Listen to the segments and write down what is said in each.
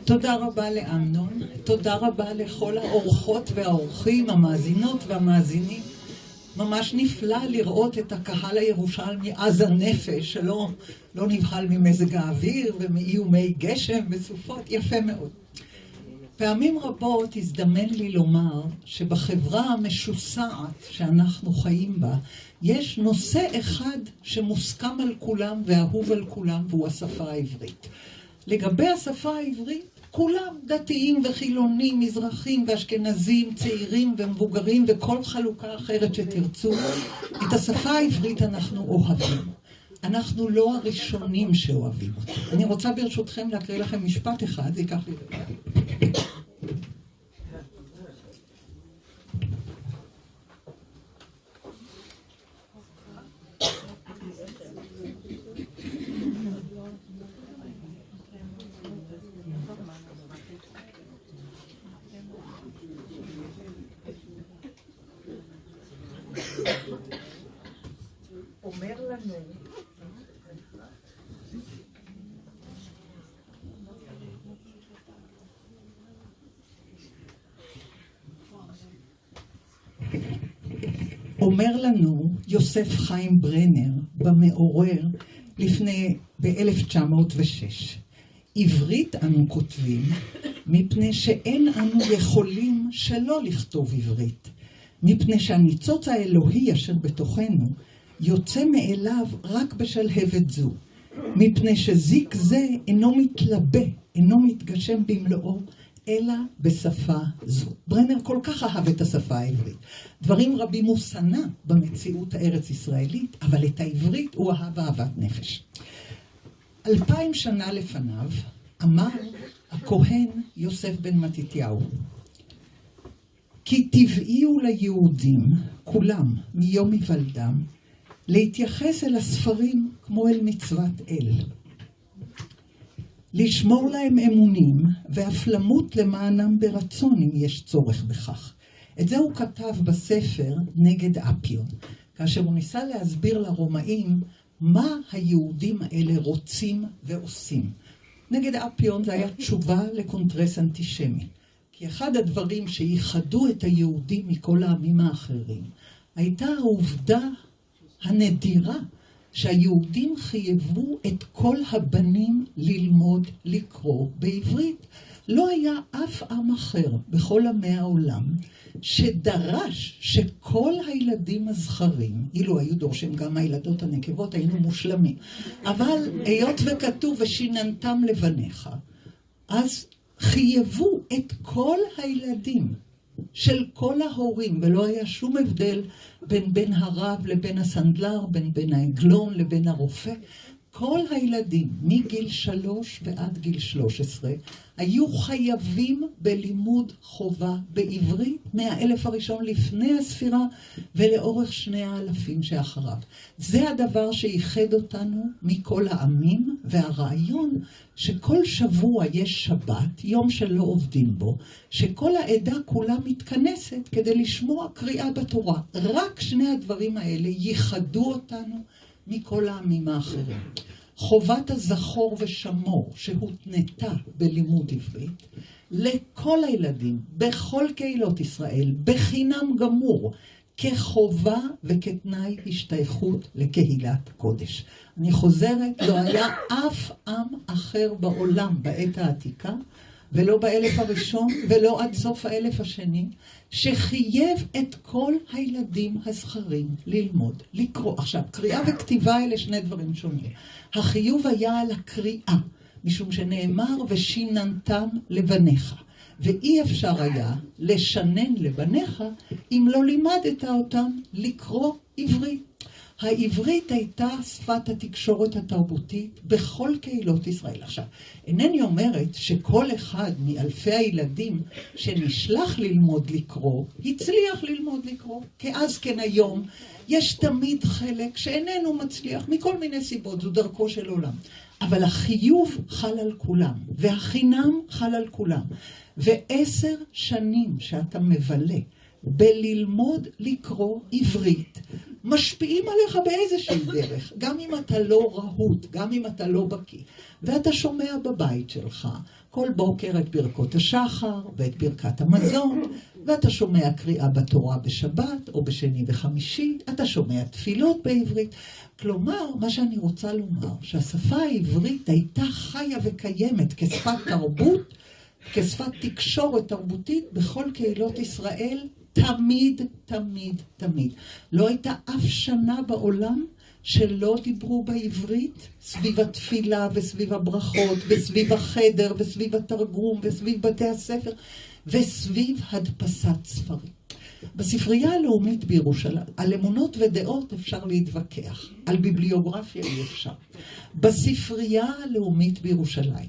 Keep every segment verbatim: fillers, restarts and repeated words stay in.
תודה רבה לאמנון, תודה רבה לכל האורחות והאורחים, המאזינות והמאזינים. ממש נפלא לראות את הקהל הירושלמי עז הנפש, שלא לא נבהל ממזג האוויר ומאיומי גשם וסופות, יפה מאוד. פעמים רבות הזדמן לי לומר שבחברה המשוסעת שאנחנו חיים בה, יש נושא אחד שמוסכם על כולם ואהוב על כולם, והוא השפה העברית. לגבי השפה העברית, כולם דתיים וחילונים, מזרחים ואשכנזים, צעירים ומבוגרים וכל חלוקה אחרת שתרצו, את השפה העברית אנחנו אוהבים. אנחנו לא הראשונים שאוהבים אותה. אני רוצה ברשותכם להקריא לכם משפט אחד, זה ייקח לי רגע. אומר לנו אומר לנו יוסף חיים ברנר במעורר לפני ב-אלף תשע מאות ושש. עברית אנו כותבים מפני שאין אנו יכולים שלא לכתוב עברית, מפני שהניצוץ האלוהי אשר בתוכנו יוצא מאליו רק בשלהבת זו, מפני שזיק זה אינו מתלבא, אינו מתגשם במלואו, אלא בשפה זו. ברנר כל כך אהב את השפה העברית. דברים רבים הוא שנא במציאות הארץ ישראלית, אבל את העברית הוא אהב אהבת נפש. אלפיים שנה לפניו אמר הכהן יוסף בן מתתיהו, כי טבעי הוא ליהודים, כולם, מיום היוולדם, להתייחס אל הספרים כמו אל מצוות אל. לשמור להם אמונים, ואף למות למענם ברצון אם יש צורך בכך. את זה הוא כתב בספר נגד אפיון, כאשר הוא ניסה להסביר לרומאים מה היהודים האלה רוצים ועושים. נגד אפיון זה היה תשובה לקונטרס אנטישמי. כי אחד הדברים שייחדו את היהודים מכל העמים האחרים, הייתה העובדה הנדירה שהיהודים חייבו את כל הבנים ללמוד לקרוא בעברית. לא היה אף עם אחר בכל עמי העולם שדרש שכל הילדים הזכרים, אילו היו דורשים גם הילדות הנקבות, היינו מושלמים. אבל היות וכתוב ושיננתם לבניך, אז חייבו את כל הילדים של כל ההורים, ולא היה שום הבדל בין בן הרב לבין הסנדלר, בין בן העגלון לבין הרופא. כל הילדים מגיל שלוש ועד גיל שלוש עשרה היו חייבים בלימוד חובה בעברית מהאלף הראשון לפני הספירה ולאורך שני האלפים שאחריו. זה הדבר שייחד אותנו מכל העמים, והרעיון שכל שבוע יש שבת, יום שלא עובדים בו, שכל העדה כולה מתכנסת כדי לשמוע קריאה בתורה. רק שני הדברים האלה ייחדו אותנו מכל העמים האחרים. חובת הזכור ושמור שהותנתה בלימוד עברית לכל הילדים בכל קהילות ישראל בחינם גמור, כחובה וכתנאי השתייכות לקהילת קודש. אני חוזרת, לא היה אף עם אחר בעולם בעת העתיקה, ולא באלף הראשון ולא עד סוף האלף השני, שחייב את כל הילדים הזכרים ללמוד, לקרוא. עכשיו, קריאה וכתיבה אלה שני דברים שונים. החיוב היה על הקריאה, משום שנאמר ושיננתם לבניך. ואי אפשר היה לשנן לבניך אם לא לימדת אותם לקרוא עברית. העברית הייתה שפת התקשורת התרבותית בכל קהילות ישראל. עכשיו, אינני אומרת שכל אחד מאלפי הילדים שנשלח ללמוד לקרוא, הצליח ללמוד לקרוא. כי אז כן היום יש תמיד חלק שאיננו מצליח מכל מיני סיבות, זו דרכו של עולם. אבל החיוב חל על כולם, והחינם חל על כולם. ועשר שנים שאתה מבלה בללמוד לקרוא עברית, משפיעים עליך באיזושהי דרך, גם אם אתה לא רהוט, גם אם אתה לא בקיא. ואתה שומע בבית שלך כל בוקר את ברכות השחר ואת ברכת המזון, ואתה שומע קריאה בתורה בשבת או בשני וחמישי, אתה שומע תפילות בעברית. כלומר, מה שאני רוצה לומר, שהשפה העברית הייתה חיה וקיימת כשפת תרבות, כשפת תקשורת תרבותית בכל קהילות ישראל, תמיד, תמיד, תמיד. לא הייתה אף שנה בעולם שלא דיברו בעברית, סביב התפילה וסביב הברכות וסביב החדר וסביב התרגום וסביב בתי הספר וסביב הדפסת ספרים. בספרייה הלאומית בירושלים, על אמונות ודעות אפשר להתווכח, על ביבליוגרפיה אי אפשר. בספרייה הלאומית בירושלים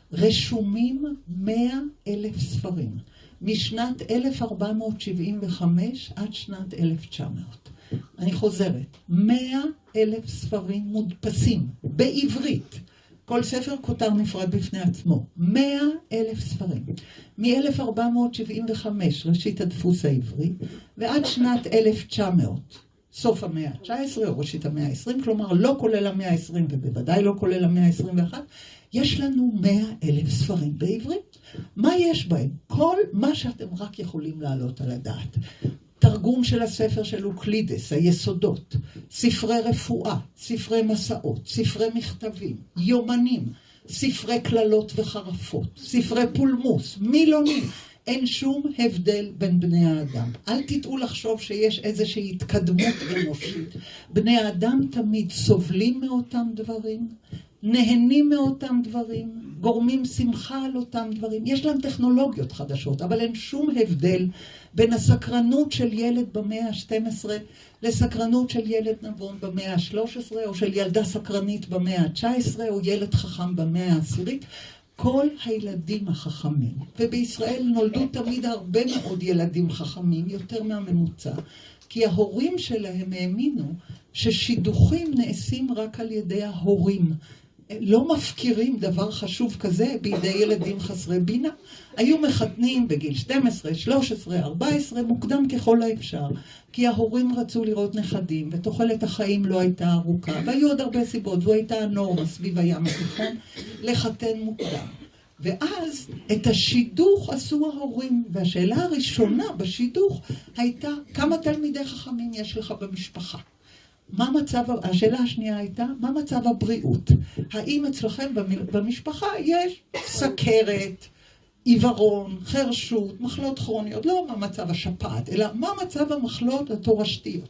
רשומים מאה אלף ספרים, משנת אלף ארבע מאות שבעים וחמש עד שנת אלף תשע מאות. אני חוזרת, מאה אלף ספרים מודפסים בעברית. כל ספר כותר נפרד בפני עצמו. מאה אלף ספרים. מ-אלף ארבע מאות שבעים וחמש, ראשית הדפוס העברי, ועד שנת אלף תשע מאות, סוף המאה ה-תשע עשרה או ראשית המאה ה-עשרים, כלומר לא כולל המאה ה-עשרים ובוודאי לא כולל המאה ה-עשרים ואחת, יש לנו מאה אלף ספרים בעברית. מה יש בהם? כל מה שאתם רק יכולים להעלות על הדעת. תרגום של הספר של אוקלידס, היסודות, ספרי רפואה, ספרי מסעות, ספרי מכתבים, יומנים, ספרי כללות וחרפות, ספרי פולמוס, מילונים. אין שום הבדל בין בני האדם. אל תטעו לחשוב שיש איזושהי התקדמות אנושית. בני האדם תמיד סובלים מאותם דברים, נהנים מאותם דברים, גורמים שמחה על אותם דברים. יש להם טכנולוגיות חדשות, אבל אין שום הבדל בין הסקרנות של ילד במאה ה-שתים עשרה לסקרנות של ילד נבון במאה ה-שלוש עשרה, או של ילדה סקרנית במאה ה-תשע עשרה, או ילד חכם במאה העשירית. כל הילדים החכמים, ובישראל נולדו תמיד הרבה מאוד ילדים חכמים, יותר מהממוצע, כי ההורים שלהם האמינו ששידוכים נעשים רק על ידי ההורים. לא מפקירים דבר חשוב כזה בידי ילדים חסרי בינה. היו מחתנים בגיל שתים עשרה, שלוש עשרה, ארבע עשרה, מוקדם ככל האפשר, כי ההורים רצו לראות נכדים, ותוחלת החיים לא הייתה ארוכה, והיו עוד הרבה סיבות, זו הייתה הנורמה סביב הים התיכון, לחתן מוקדם. ואז את השידוך עשו ההורים, והשאלה הראשונה בשידוך הייתה, כמה תלמידי חכמים יש לך במשפחה? מה מצב, השאלה השנייה הייתה, מה מצב הבריאות? האם אצלכם במשפחה יש סכרת, עיוורון, חרשות, מחלות כרוניות? לא מה מצב השפעת, אלא מה מצב המחלות התורשתיות?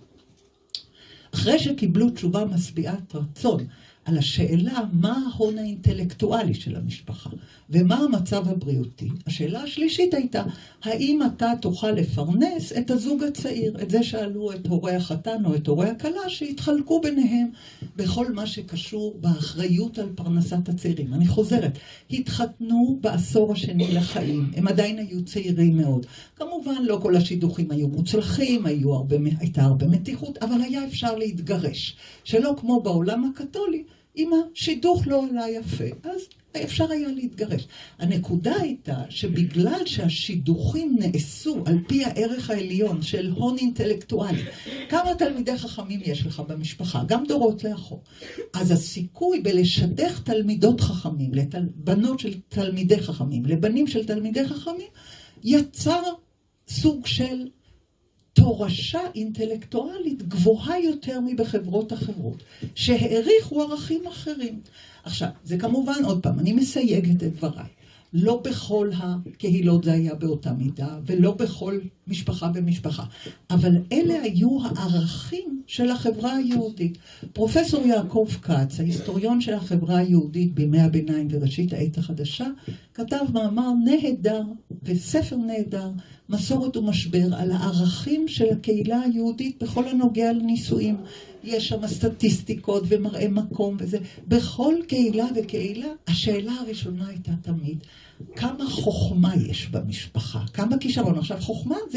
אחרי שקיבלו תשובה משביעת רצון על השאלה מה ההון האינטלקטואלי של המשפחה ומה המצב הבריאותי, השאלה השלישית הייתה, האם אתה תוכל לפרנס את הזוג הצעיר? את זה שאלו את הורי החתן או את הורי הכלה, שהתחלקו ביניהם בכל מה שקשור באחריות על פרנסת הצעירים. אני חוזרת, התחתנו בעשור השני לחיים, הם עדיין היו צעירים מאוד. כמובן לא כל השידוכים היו מוצלחים, היו הרבה, הייתה הרבה מתיחות, אבל היה אפשר להתגרש, שלא כמו בעולם הקתולי, אם השידוך לא עלה יפה, אז אפשר היה להתגרש. הנקודה הייתה שבגלל שהשידוכים נעשו על פי הערך העליון של הון אינטלקטואלי, כמה תלמידי חכמים יש לך במשפחה, גם דורות לאחור, אז הסיכוי בלשדך תלמידות חכמים, לבנות של תלמידי חכמים, לבנים של תלמידי חכמים, יצר סוג של תורשה אינטלקטואלית גבוהה יותר מבחברות אחרות, שהעריכו ערכים אחרים. עכשיו, זה כמובן, עוד פעם, אני מסייגת את דבריי. לא בכל הקהילות זה היה באותה מידה, ולא בכל משפחה ומשפחה. אבל אלה היו הערכים של החברה היהודית. פרופסור יעקב כץ, ההיסטוריון של החברה היהודית בימי הביניים וראשית העת החדשה, כתב מאמר נהדר וספר נהדר, מסורת ומשבר, על הערכים של הקהילה היהודית בכל הנוגע לנישואים. יש שם סטטיסטיקות ומראה מקום וזה. בכל קהילה וקהילה, השאלה הראשונה הייתה תמיד, כמה חוכמה יש במשפחה? כמה כישרון? עכשיו, חוכמה זה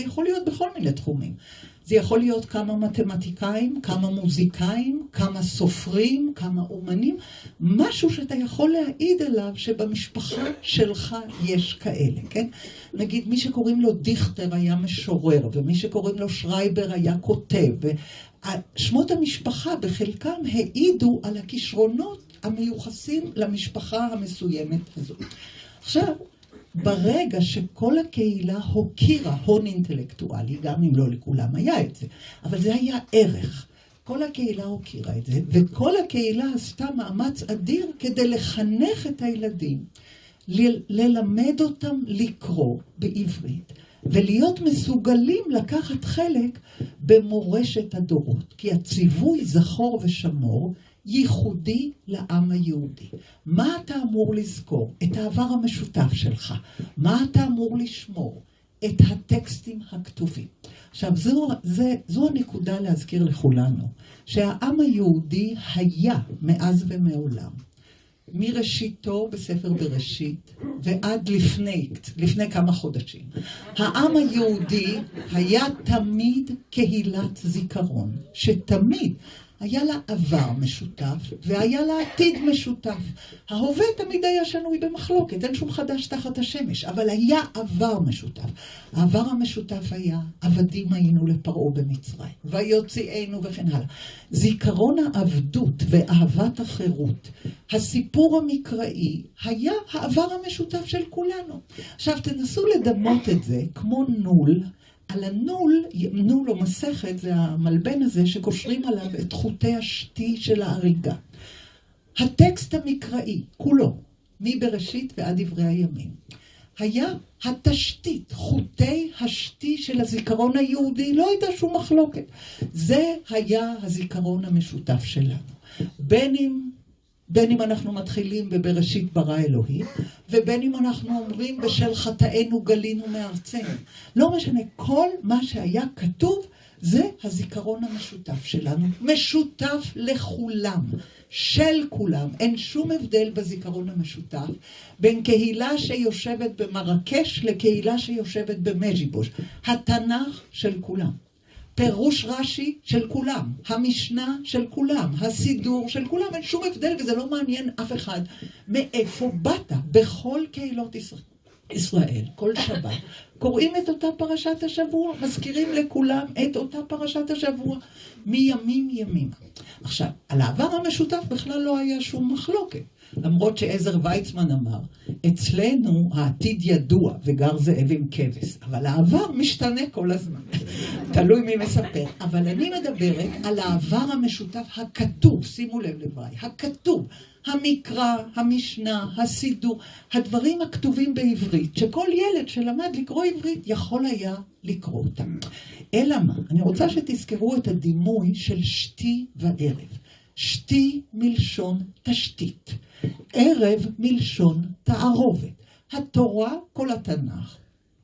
זה יכול להיות בכל מיני תחומים. זה יכול להיות כמה מתמטיקאים, כמה מוזיקאים, כמה סופרים, כמה אומנים, משהו שאתה יכול להעיד עליו שבמשפחה שלך יש כאלה, כן? נגיד, מי שקוראים לו דיכטר היה משורר, ומי שקוראים לו שרייבר היה כותב, שמות המשפחה בחלקם העידו על הכישרונות המיוחסים למשפחה המסוימת הזו. עכשיו, ברגע שכל הקהילה הוקירה הון אינטלקטואלי, גם אם לא לכולם היה את זה, אבל זה היה ערך. כל הקהילה הוקירה את זה, וכל הקהילה עשתה מאמץ אדיר כדי לחנך את הילדים, ל- ללמד אותם לקרוא בעברית, ולהיות מסוגלים לקחת חלק במורשת הדורות. כי הציווי זכור ושמור ייחודי לעם היהודי. מה אתה אמור לזכור? את העבר המשותף שלך. מה אתה אמור לשמור? את הטקסטים הכתובים. עכשיו, זו, זה, זו הנקודה להזכיר לכולנו, שהעם היהודי היה מאז ומעולם, מראשיתו בספר בראשית ועד לפני, לפני כמה חודשים. העם היהודי היה תמיד קהילת זיכרון, שתמיד היה לה עבר משותף והיה לה עתיד משותף. ההווה תמיד היה שנוי במחלוקת, אין שום חדש תחת השמש, אבל היה עבר משותף. העבר המשותף היה, עבדים היינו לפרעה במצרים, ויוציאנו וכן הלאה. זיכרון העבדות ואהבת החירות, הסיפור המקראי, היה העבר המשותף של כולנו. עכשיו תנסו לדמות את זה כמו נול, על הנול, נול או מסכת, זה המלבן הזה שקושרים עליו את חוטי השתי של ההריגה. הטקסט המקראי, כולו, מבראשית ועד דברי הימים, היה התשתית, חוטי השתי של הזיכרון היהודי, לא הייתה שום מחלוקת. זה היה הזיכרון המשותף שלנו. בין אם בין אם אנחנו מתחילים בבראשית ברא אלוהים, ובין אם אנחנו אומרים בשל חטאינו גלינו מארצנו. לא משנה, כל מה שהיה כתוב זה הזיכרון המשותף שלנו. משותף לכולם, של כולם. אין שום הבדל בזיכרון המשותף בין קהילה שיושבת במרקש לקהילה שיושבת במז'יבוש. התנ"ך של כולם. פירוש רש"י של כולם, המשנה של כולם, הסידור של כולם, אין שום הבדל וזה לא מעניין אף אחד. מאיפה באת? בכל קהילות ישראל, ישראל, כל שבת, קוראים את אותה פרשת השבוע, מזכירים לכולם את אותה פרשת השבוע, מימים ימים. עכשיו, על העבר המשותף בכלל לא היה שום מחלוקת. למרות שעזר ויצמן אמר, אצלנו העתיד ידוע וגר זאב עם כבש, אבל העבר משתנה כל הזמן, תלוי מי מספר. אבל אני מדברת על העבר המשותף הכתוב, שימו לב לדבריי, הכתוב, המקרא, המשנה, הסידור, הדברים הכתובים בעברית, שכל ילד שלמד לקרוא עברית יכול היה לקרוא אותם. אלא מה? אני רוצה שתזכרו את הדימוי של שתי וערב. שתי מלשון תשתית, ערב מלשון תערובת. התורה, כל התנ"ך,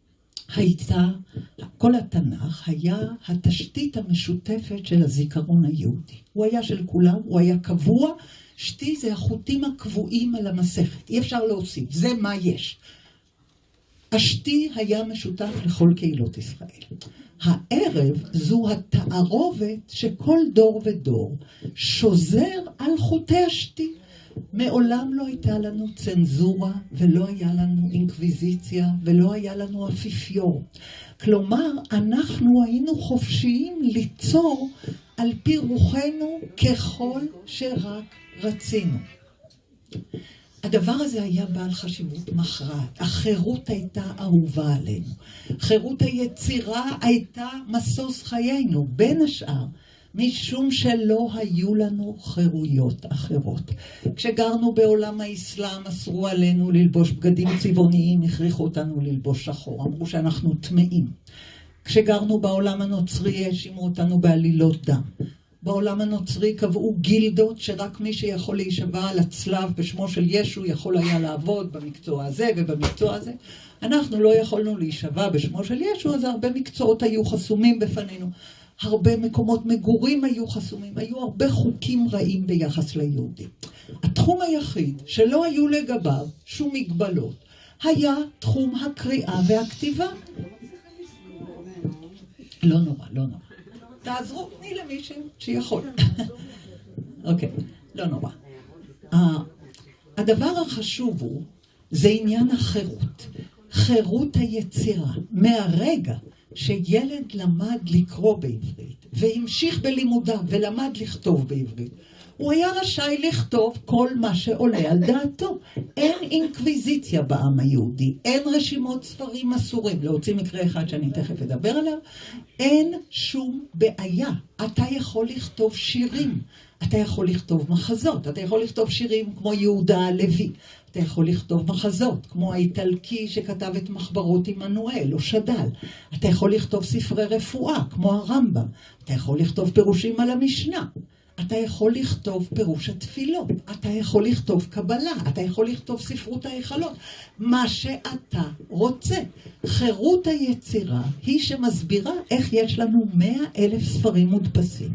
הייתה, כל התנ"ך היה התשתית המשותפת של הזיכרון היהודי. הוא היה של כולם, הוא היה קבוע. שתי זה החוטים הקבועים על המסכת, אי אפשר להוסיף, זה מה יש. השתי היה משותף לכל קהילות ישראל. הערב זו התערובת שכל דור ודור שוזר על חוטי השתי. מעולם לא הייתה לנו צנזורה ולא היה לנו אינקוויזיציה ולא היה לנו אפיפיור. כלומר, אנחנו היינו חופשיים ליצור על פי רוחנו ככל שרק רצינו. הדבר הזה היה בעל חשיבות מכרעת. החירות הייתה אהובה עלינו. חירות היצירה הייתה מסוס חיינו, בין השאר, משום שלא היו לנו חירויות אחרות. כשגרנו בעולם האסלאם, אסרו עלינו ללבוש בגדים צבעוניים, הכריחו אותנו ללבוש שחור, אמרו שאנחנו טמאים. כשגרנו בעולם הנוצרי, האשימו אותנו בעלילות דם. בעולם הנוצרי קבעו גילדות שרק מי שיכול להישבע על הצלב בשמו של ישו יכול היה לעבוד במקצוע הזה ובמקצוע הזה. אנחנו לא יכולנו להישבע בשמו של ישו, אז הרבה מקצועות היו חסומים בפנינו. הרבה מקומות מגורים היו חסומים, היו הרבה חוקים רעים ביחס ליהודים. התחום היחיד שלא היו לגביו שום מגבלות היה תחום הקריאה והכתיבה. לא נורא, לא נורא. תעזרו, תני למי שיכול. אוקיי, לא נורא. הדבר החשוב הוא, זה עניין החירות. חירות היצירה. מהרגע שילד למד לקרוא בעברית, והמשיך בלימודיו ולמד לכתוב בעברית, הוא היה רשאי לכתוב כל מה שעולה על דעתו. אין אינקוויזיציה בעם היהודי, אין רשימות ספרים אסורים, להוציא מקרה אחד שאני תכף אדבר עליו, אין שום בעיה. אתה יכול לכתוב שירים, אתה יכול לכתוב מחזות, אתה יכול לכתוב שירים כמו יהודה הלוי, אתה יכול לכתוב מחזות כמו האיטלקי שכתב את מחברות עמנואל או שדל, אתה יכול לכתוב ספרי רפואה כמו הרמב"ם, אתה יכול לכתוב פירושים על המשנה, אתה יכול לכתוב פירוש התפילות, אתה יכול לכתוב קבלה, אתה יכול לכתוב ספרות ההיכלות, מה שאתה רוצה. חירות היצירה היא שמסבירה איך יש לנו מאה אלף ספרים מודפסים.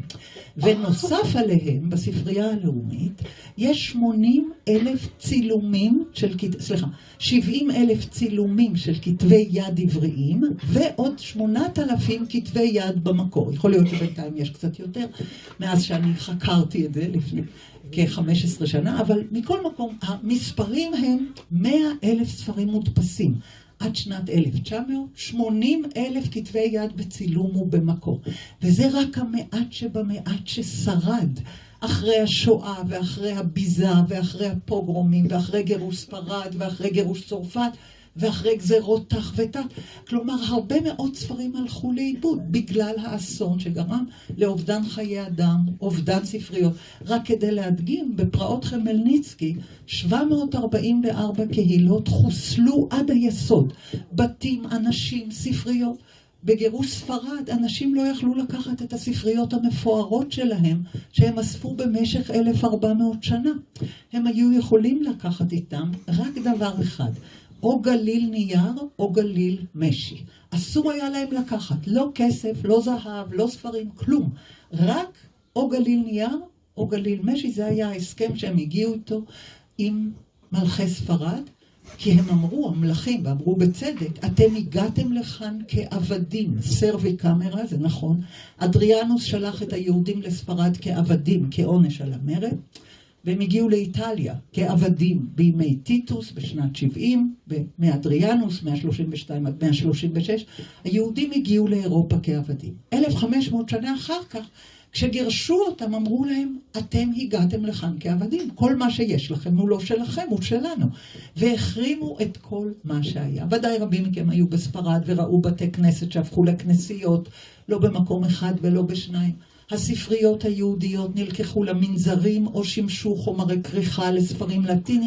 ונוסף עליהם, בספרייה הלאומית, יש שמונים אלף צילומים של, סליחה, שבעים אלף צילומים של כתבי יד עבריים, ועוד שמונת אלפים כתבי יד במקור. יכול להיות שבינתיים יש קצת יותר, מאז שאני חקרתי את זה לפני כ-חמש עשרה שנה, אבל מכל מקום, המספרים הם מאה אלף ספרים מודפסים. עד שנת אלף תשע מאות, שמונים אלף כתבי יד בצילום ובמקור. וזה רק המעט שבמעט ששרד אחרי השואה ואחרי הביזה ואחרי הפוגרומים ואחרי גירוש ספרד ואחרי גירוש צרפת ואחרי גזרות תח ותת. כלומר, הרבה מאוד ספרים הלכו לאיבוד בגלל האסון שגרם לאובדן חיי אדם, אובדן ספריות. רק כדי להדגים, בפרעות חמלניצקי, שבע מאות ארבעים וארבע קהילות חוסלו עד היסוד. בתים, אנשים, ספריות. בגירוש ספרד, אנשים לא יכלו לקחת את הספריות המפוארות שלהם, שהם אספו במשך אלף וארבע מאות שנה. הם היו יכולים לקחת איתם רק דבר אחד, או גליל נייר או גליל משי. אסור היה להם לקחת, לא כסף, לא זהב, לא ספרים, כלום. רק או גליל נייר או גליל משי, זה היה ההסכם שהם הגיעו איתו עם מלכי ספרד, כי הם אמרו, המלכים, ואמרו בצדק, אתם הגעתם לכאן כעבדים, סרבי קמרה, זה נכון. אדריאנוס שלח את היהודים לספרד כעבדים, כעונש על המרד, והם הגיעו לאיטליה כעבדים בימי טיטוס בשנת שבעים, ומאדריאנוס מאה שלושים ושתיים עד מאה שלושים ושש, היהודים הגיעו לאירופה כעבדים. אלף וחמש מאות שנה אחר כך, כשגירשו אותם, אמרו להם, אתם הגעתם לכאן כעבדים, כל מה שיש לכם הוא לא שלכם, הוא שלנו. והחרימו את כל מה שהיה. ודאי רבים מכם היו בספרד וראו בתי כנסת שהפכו לכנסיות, לא במקום אחד ולא בשניים. הספריות היהודיות נלקחו למנזרים או שימשו חומרי כריכה לספרים לטיניים.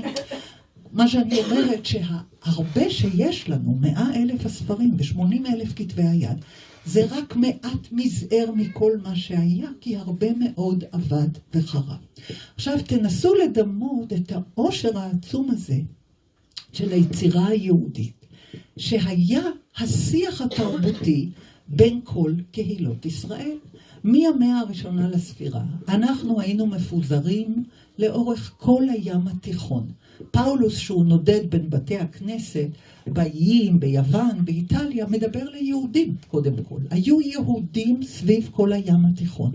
מה שאני אומרת שהרבה שיש לנו, מאה אלף הספרים ושמונים אלף כתבי היד, זה רק מעט מזער מכל מה שהיה, כי הרבה מאוד עבד וחרב. עכשיו תנסו לדמות את העושר העצום הזה של היצירה היהודית, שהיה השיח התרבותי בין כל קהילות ישראל. מהמאה הראשונה לספירה, אנחנו היינו מפוזרים לאורך כל הים התיכון. פאולוס, שהוא נודד בין בתי הכנסת, באיים, ביוון, באיטליה, מדבר ליהודים קודם כל. היו יהודים סביב כל הים התיכון.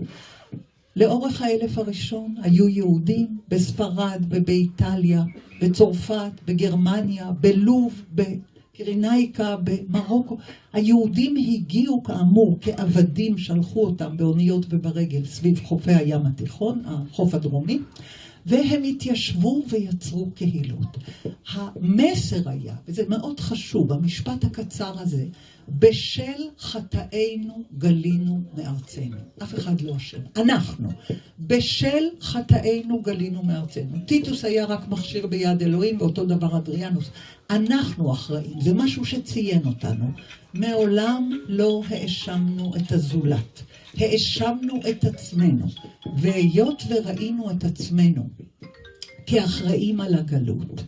לאורך האלף הראשון היו יהודים בספרד ובאיטליה, בצרפת, בגרמניה, בלוב, בקרינאיקה, במרוקו. היהודים הגיעו כאמור כעבדים, שלחו אותם באוניות וברגל סביב חופי הים התיכון, החוף הדרומי, והם התיישבו ויצרו קהילות. המסר היה, וזה מאוד חשוב, המשפט הקצר הזה, בשל חטאינו גלינו מארצנו. אף אחד לא אשם. אנחנו. בשל חטאינו גלינו מארצנו. טיטוס היה רק מכשיר ביד אלוהים, ואותו דבר אדריאנוס. אנחנו אחראים. זה משהו שציין אותנו. מעולם לא האשמנו את הזולת. האשמנו את עצמנו. והיות וראינו את עצמנו כאחראים על הגלות,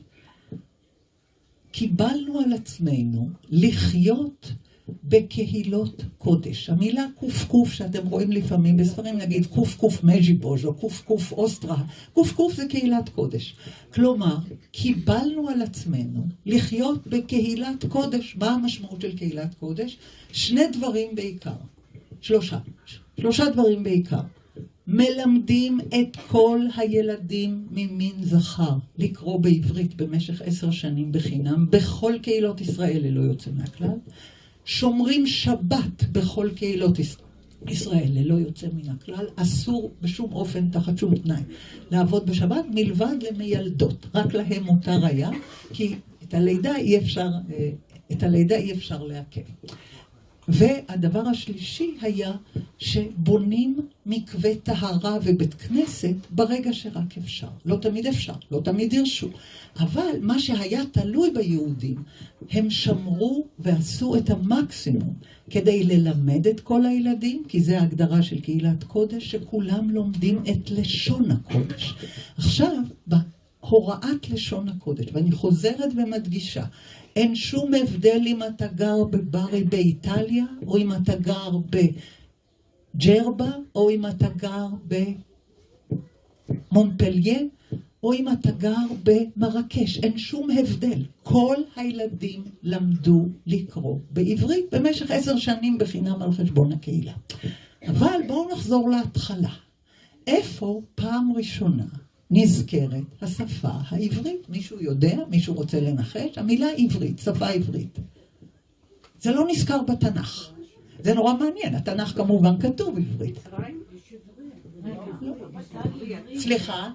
קיבלנו על עצמנו לחיות בקהילות קודש. המילה קוף קוף שאתם רואים לפעמים בספרים, נגיד קוף קוף מז'יבוז' או קוף קוף אוסטרה, קוף קוף זה קהילת קודש. כלומר, קיבלנו על עצמנו לחיות בקהילת קודש. מה המשמעות של קהילת קודש? שני דברים בעיקר. שלושה. שלושה דברים בעיקר. מלמדים את כל הילדים ממין זכר לקרוא בעברית במשך עשר שנים בחינם, בכל קהילות ישראל ללא יוצא מהכלל. שומרים שבת בכל קהילות ישראל ללא יוצא מן הכלל. אסור בשום אופן תחת שום תנאי לעבוד בשבת מלבד למיילדות. רק להם מותר היה, כי את הלידה אי אפשר, את הלידה אי אפשר לעכב. והדבר השלישי היה שבונים מקווה טהרה ובית כנסת ברגע שרק אפשר. לא תמיד אפשר, לא תמיד הרשו. אבל מה שהיה תלוי ביהודים, הם שמרו ועשו את המקסימום כדי ללמד את כל הילדים, כי זה ההגדרה של קהילת קודש, שכולם לומדים את לשון הקודש. עכשיו, בהוראת לשון הקודש, ואני חוזרת ומדגישה, אין שום הבדל אם אתה גר בברי באיטליה, או אם אתה גר בג'רבה, או אם אתה גר במונפליה, או אם אתה גר במרקש. אין שום הבדל. כל הילדים למדו לקרוא בעברית במשך עשר שנים בחינם על חשבון הקהילה. אבל בואו נחזור להתחלה. איפה פעם ראשונה נזכרת השפה העברית? מישהו יודע? מישהו רוצה לנחש? המילה עברית, שפה עברית. זה לא נזכר בתנ"ך. זה נורא מעניין. התנ"ך כמובן כתוב עברית. סליחה?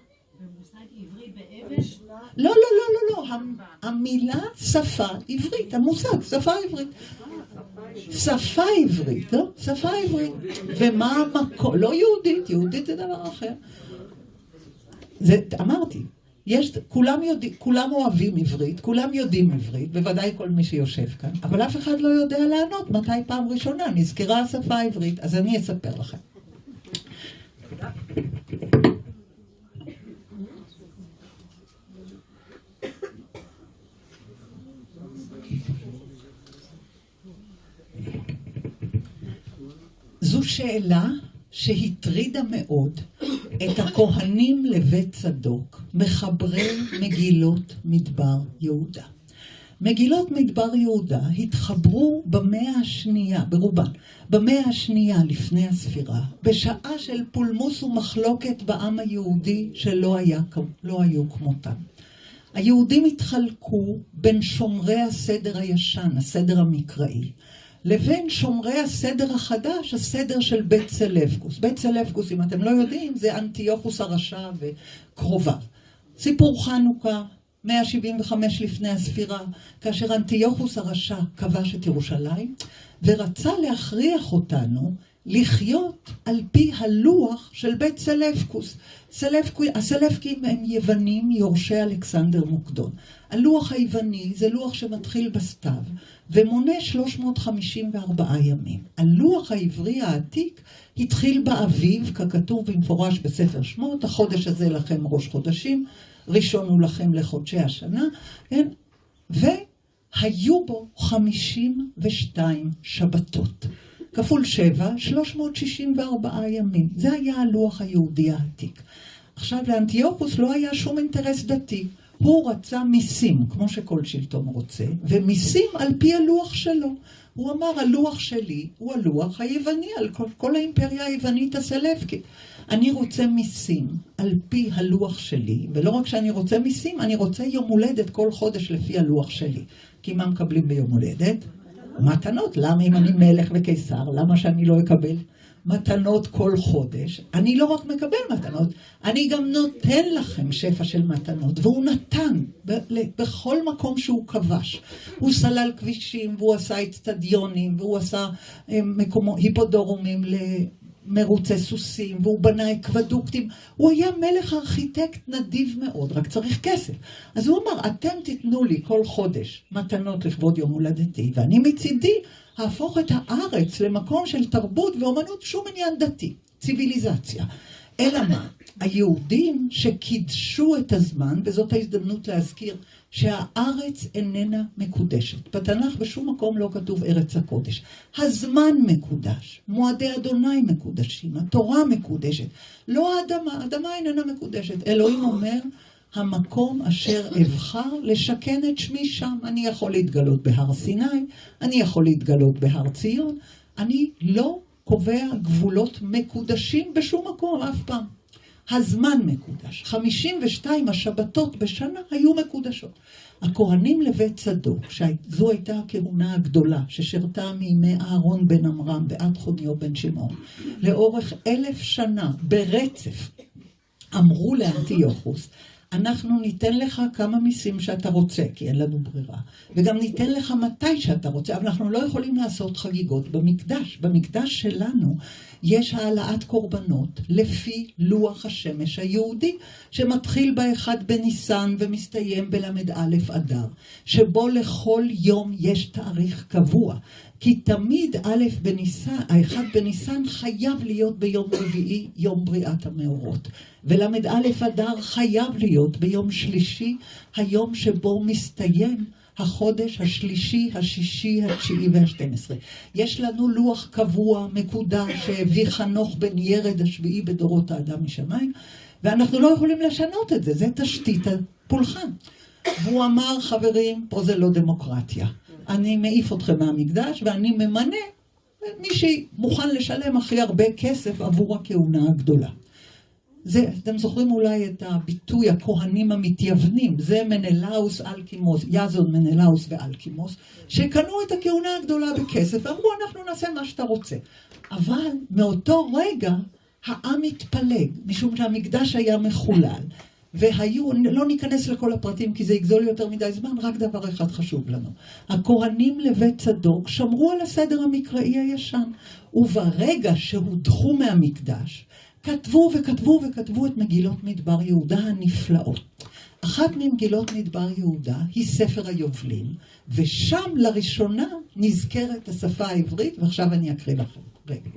לא, לא, לא, לא, לא. המילה שפה עברית, המושג, שפה עברית. שפה עברית, לא? שפה עברית. ומה המקום? לא יהודית, יהודית זה דבר אחר. זה, אמרתי, יש, כולם, יודע, כולם אוהבים עברית, כולם יודעים עברית, בוודאי כל מי שיושב כאן, אבל אף אחד לא יודע לענות מתי פעם ראשונה נזכרה השפה העברית, אז אני אספר לכם. זו שאלה שהטרידה מאוד את הכהנים לבית צדוק, מחברי מגילות מדבר יהודה. מגילות מדבר יהודה התחברו במאה השנייה, ברובן, במאה השנייה לפני הספירה, בשעה של פולמוס ומחלוקת בעם היהודי שלא היה, לא היו כמותם. היהודים התחלקו בין שומרי הסדר הישן, הסדר המקראי, לבין שומרי הסדר החדש, הסדר של בית סלבקוס. בית סלבקוס, אם אתם לא יודעים, זה אנטיוכוס הרשע וקרוביו. סיפור חנוכה, מאה שבעים וחמש לפני הספירה, כאשר אנטיוכוס הרשע כבש את ירושלים, ורצה להכריח אותנו לחיות על פי הלוח של בית סלבקוס. סלבקו, הסלבקים הם יוונים, יורשי אלכסנדר מוקדון. הלוח היווני זה לוח שמתחיל בסתיו, ומונה שלוש מאות חמישים וארבעה ימים. הלוח העברי העתיק התחיל באביב, ככתוב במפורש בספר שמות, החודש הזה לכם ראש חודשים, ראשון הוא לכם לחודשי השנה, כן? והיו בו חמישים ושתיים שבתות. כפול שבע, שלוש מאות שישים וארבעה ימים. זה היה הלוח היהודי העתיק. עכשיו, לאנטיוכוס לא היה שום אינטרס דתי. הוא רצה מיסים, כמו שכל שלטון רוצה, ומיסים על פי הלוח שלו. הוא אמר, הלוח שלי הוא הלוח היווני, על כל, כל האימפריה היוונית הסלבקית. אני רוצה מיסים על פי הלוח שלי, ולא רק שאני רוצה מיסים, אני רוצה יום הולדת כל חודש לפי הלוח שלי. כי מה מקבלים ביום הולדת? מתנות. למה אם אני מלך וקיסר? למה שאני לא אקבל מתנות כל חודש? אני לא רק מקבל מתנות, אני גם נותן לכם שפע של מתנות. והוא נתן בכל מקום שהוא כבש. הוא סלל כבישים, והוא עשה אצטדיונים, והוא עשה מקומו, היפודורומים למרוצי סוסים, והוא בנה אקוודוקטים. הוא היה מלך ארכיטקט נדיב מאוד, רק צריך כסף. אז הוא אמר, אתם תיתנו לי כל חודש מתנות לכבוד יום הולדתי, ואני מצידי להפוך את הארץ למקום של תרבות ואומנות, שום עניין דתי, ציוויליזציה. אלא מה? היהודים שקידשו את הזמן, וזאת ההזדמנות להזכיר שהארץ איננה מקודשת. בתנ"ך בשום מקום לא כתוב ארץ הקודש. הזמן מקודש, מועדי אדוני מקודשים, התורה מקודשת. לא האדמה, האדמה איננה מקודשת. אלוהים אומר, המקום אשר אבחר לשכן את שמי שם. אני יכול להתגלות בהר סיני, אני יכול להתגלות בהר ציון, אני לא קובע גבולות מקודשים בשום מקום אף פעם. הזמן מקודש. חמישים ושתיים השבתות בשנה היו מקודשות. הכהנים לבית צדוק, שזו הייתה הכהונה הגדולה, ששרתה מימי אהרון בן עמרם ועד חוניו בן שמעון, לאורך אלף שנה ברצף, אמרו לאנטיוכוס, אנחנו ניתן לך כמה מיסים שאתה רוצה, כי אין לנו ברירה, וגם ניתן לך מתי שאתה רוצה, אבל אנחנו לא יכולים לעשות חגיגות במקדש. במקדש שלנו יש העלאת קורבנות לפי לוח השמש היהודי, שמתחיל באחד בניסן ומסתיים בלמד א' אדר, שבו לכל יום יש תאריך קבוע. כי תמיד א' בניסן, האחד בניסן חייב להיות ביום רביעי, יום בריאת המאורות. ולמד א' אדר חייב להיות ביום שלישי, היום שבו מסתיים החודש השלישי, השישי, התשיעי והשתים עשרה. יש לנו לוח קבוע, מקודש, שהביא חנוך בן ירד השביעי בדורות האדם משמיים, ואנחנו לא יכולים לשנות את זה, זה תשתית הפולחן. והוא אמר, חברים, פה זה לא דמוקרטיה. אני מעיף אתכם מהמקדש, ואני ממנה מי שמוכן לשלם הכי הרבה כסף עבור הכהונה הגדולה. זה, אתם זוכרים אולי את הביטוי הכהנים המתייוונים, זה מנלאוס אלקימוס, יזון מנלאוס ואלקימוס, שקנו את הכהונה הגדולה בכסף, ואמרו אנחנו נעשה מה שאתה רוצה. אבל מאותו רגע העם התפלג, משום שהמקדש היה מחולל, והיו, לא ניכנס לכל הפרטים כי זה יגזול יותר מדי זמן, רק דבר אחד חשוב לנו. הכהנים לבית צדוק שמרו על הסדר המקראי הישן, וברגע שהודחו מהמקדש, כתבו וכתבו וכתבו את מגילות מדבר יהודה הנפלאות. אחת ממגילות מדבר יהודה היא ספר היובלים, ושם לראשונה נזכרת השפה העברית, ועכשיו אני אקריא לכם. רגע.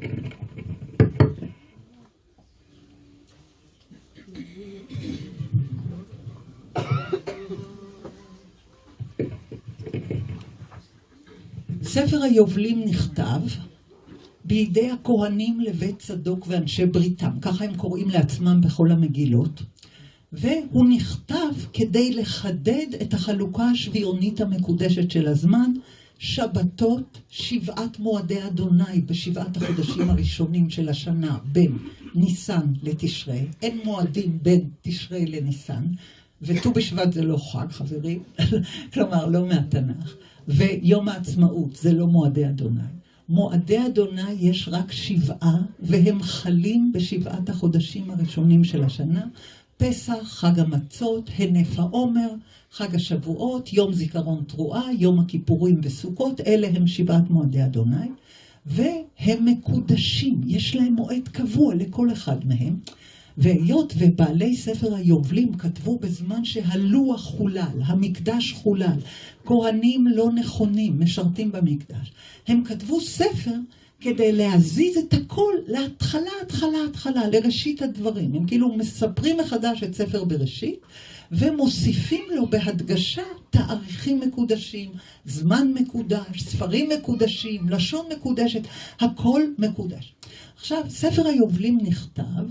ספר היובלים נכתב בידי הכהנים לבית צדוק ואנשי בריתם, ככה הם קוראים לעצמם בכל המגילות, והוא נכתב כדי לחדד את החלוקה השביעונית המקודשת של הזמן, שבתות, שבעת מועדי אדוני בשבעת החודשים הראשונים של השנה בין ניסן לתשרי, אין מועדים בין תשרי לניסן, וט"ו בשבט זה לא חג, חברים, כלומר לא מהתנ"ך, ויום העצמאות זה לא מועדי אדוני. מועדי אדוני יש רק שבעה, והם חלים בשבעת החודשים הראשונים של השנה, פסח, חג המצות, הנף העומר, חג השבועות, יום זיכרון תרועה, יום הכיפורים וסוכות, אלה הם שבעת מועדי אדוני, והם מקודשים, יש להם מועד קבוע לכל אחד מהם, והיות ובעלי ספר היובלים כתבו בזמן שהלוח חולל, המקדש חולל, כהנים לא נכונים, משרתים במקדש, הם כתבו ספר כדי להזיז את הכל להתחלה, התחלה, התחלה, לראשית הדברים. הם כאילו מספרים מחדש את ספר בראשית, ומוסיפים לו בהדגשה תאריכים מקודשים, זמן מקודש, ספרים מקודשים, לשון מקודשת, הכל מקודש. עכשיו, ספר היובלים נכתב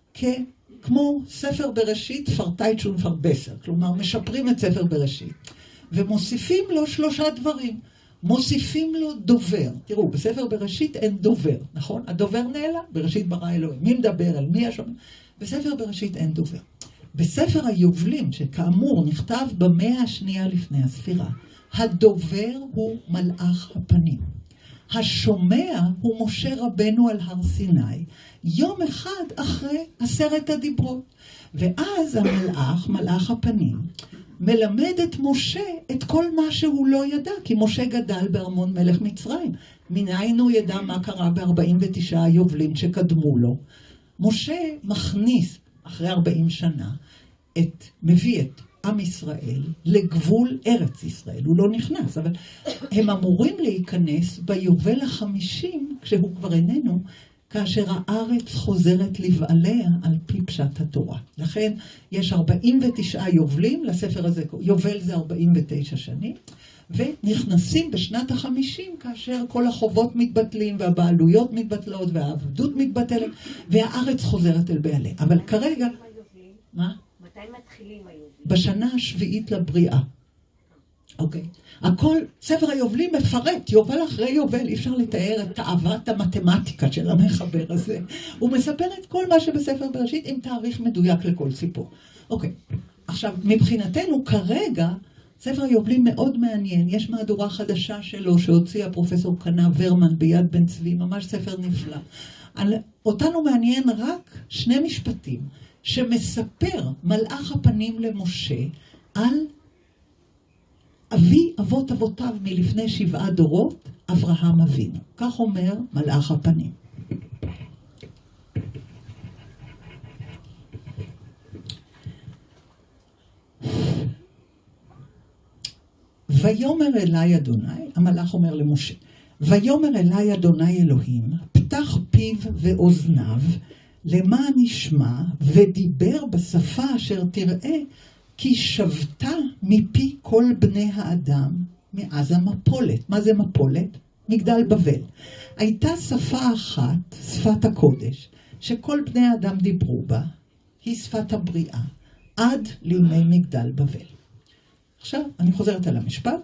כמו ספר בראשית פרטייט שון פרבסר, כלומר משפרים את ספר בראשית, ומוסיפים לו שלושה דברים. מוסיפים לו דובר. תראו, בספר בראשית אין דובר, נכון? הדובר נעלם, בראשית ברא אלוהים. מי מדבר על מי השומע? בספר בראשית אין דובר. בספר היובלים, שכאמור נכתב במאה השנייה לפני הספירה, הדובר הוא מלאך הפנים. השומע הוא משה רבנו על הר סיני, יום אחד אחרי עשרת הדיברות. ואז המלאך, מלאך הפנים, מלמד את משה את כל מה שהוא לא ידע, כי משה גדל בארמון מלך מצרים. מניין הוא ידע מה קרה ב-ארבעים ותשעה היובלים שקדמו לו. משה מכניס, אחרי ארבעים שנה, את, מביא את עם ישראל לגבול ארץ ישראל. הוא לא נכנס, אבל הם אמורים להיכנס ביובל החמישים, כשהוא כבר איננו, כאשר הארץ חוזרת לבעליה על פי פשט התורה. לכן יש ארבעים ותשעה יובלים, לספר הזה, יובל זה ארבעים ותשע שנים, ונכנסים בשנת החמישים כאשר כל החובות מתבטלים והבעלויות מתבטלות והעבדות מתבטלת והארץ חוזרת אל בעליה. אבל כרגע... מה? מתי מתחילים היובלים? בשנה השביעית לבריאה. אוקיי. הכל, ספר היובלים מפרט, יובל אחרי יובל, אי אפשר לתאר את תאוות המתמטיקה של המחבר הזה. הוא מספר את כל מה שבספר בראשית עם תאריך מדויק לכל סיפור. אוקיי. עכשיו, מבחינתנו כרגע, ספר היובלים מאוד מעניין. יש מהדורה חדשה שלו שהוציאה פרופסור קנה ורמן ביד בן צבי, ממש ספר נפלא. על, אותנו מעניין רק שני משפטים, שמספר מלאך הפנים למשה על אבי אבות אבותיו מלפני שבעה דורות, אברהם אבינו. כך אומר מלאך הפנים. ויאמר אלי אדוני, המלאך אומר למשה, ויאמר אלי אדוני אלוהים, פתח פיו ואוזניו, למען נשמע, ודיבר בשפה אשר תראה, כי שבתה מפי כל בני האדם מאז המפולת. מה זה מפולת? מגדל בבל. הייתה שפה אחת, שפת הקודש, שכל בני האדם דיברו בה, היא שפת הבריאה, עד לימי מגדל בבל. עכשיו, אני חוזרת על המשפט.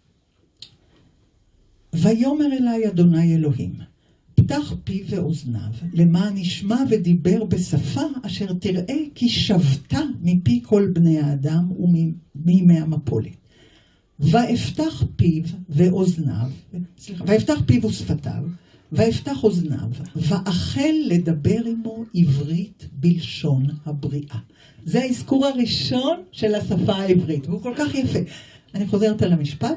ויאמר אלי אדוני אלוהים, פתח פי ואוזניו, למען נשמע ודיבר בשפה אשר תראה כי שבתה מפי כל בני האדם ומימי המפולת. ואפתח פיו ואוזניו, סליחה, ואפתח פיו ושפתיו, ואפתח אוזניו, ואחל לדבר עמו עברית בלשון הבריאה. זה האזכור הראשון של השפה העברית, והוא כל כך יפה. אני חוזרת על המשפט.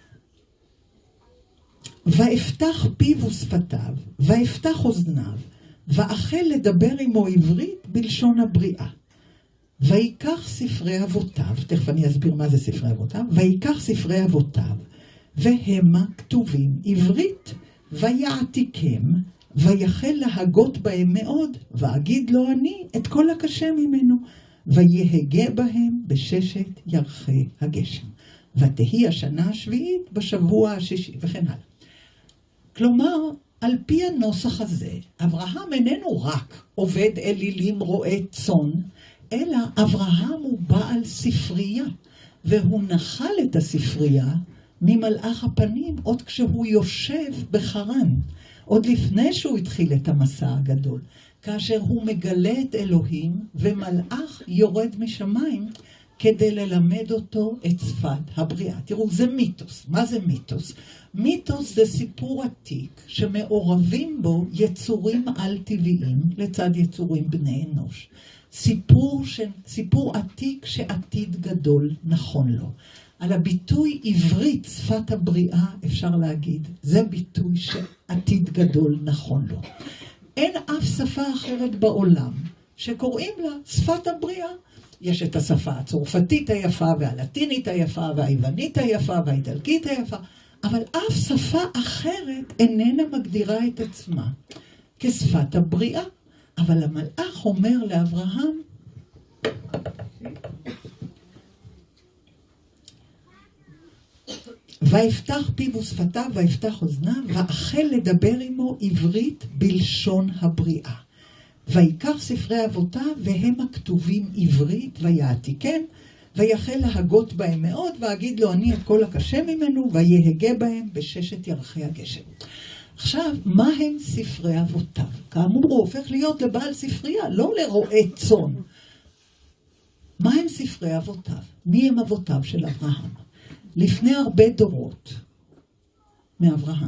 ואפתח פיו ושפתיו, ואפתח אוזניו, ואחל לדבר עמו עברית בלשון הבריאה. ויקח ספרי אבותיו, תכף אני אסביר מה זה ספרי אבותיו, ויקח ספרי אבותיו, והמה כתובים עברית, ויעתיקם, ויחל להגות בהם מאוד, ואגיד לו אני את כל הקשה ממנו, ויהגה בהם בששת ירחי הגשם. ותהי השנה השביעית בשבוע השישי, וכן הלאה. כלומר, על פי הנוסח הזה, אברהם איננו רק עובד אלילים רועה צאן, אלא אברהם הוא בעל ספרייה, והוא נחל את הספרייה ממלאך הפנים עוד כשהוא יושב בחרן, עוד לפני שהוא התחיל את המסע הגדול, כאשר הוא מגלה את אלוהים ומלאך יורד משמיים כדי ללמד אותו את שפת הבריאה. תראו, זה מיתוס. מה זה מיתוס? מיתוס זה סיפור עתיק שמעורבים בו יצורים על-טבעיים לצד יצורים בני אנוש. סיפור, ש... סיפור עתיק שעתיד גדול נכון לו. על הביטוי עברית, שפת הבריאה, אפשר להגיד, זה ביטוי שעתיד גדול נכון לו. אין אף שפה אחרת בעולם שקוראים לה שפת הבריאה. יש את השפה הצרפתית היפה והלטינית היפה והיוונית היפה והאיטלקית היפה, אבל אף שפה אחרת איננה מגדירה את עצמה כשפת הבריאה. אבל המלאך אומר לאברהם, ויפתח פיו ושפתיו ויפתח אוזניו, ואחל לדבר עמו עברית בלשון הבריאה. ויקח ספרי אבותיו והם הכתובים עברית, ויעתיקם, ויחל להגות בהם מאוד, ואגיד לו אני את כל הקשה ממנו, ויהגה בהם בששת ירחי הגשם. עכשיו, מה הם ספרי אבותיו? כאמור, הוא הופך להיות לבעל ספרייה, לא לרועה צאן. מה הם ספרי אבותיו? מי הם אבותיו של אברהם? לפני הרבה דורות מאברהם.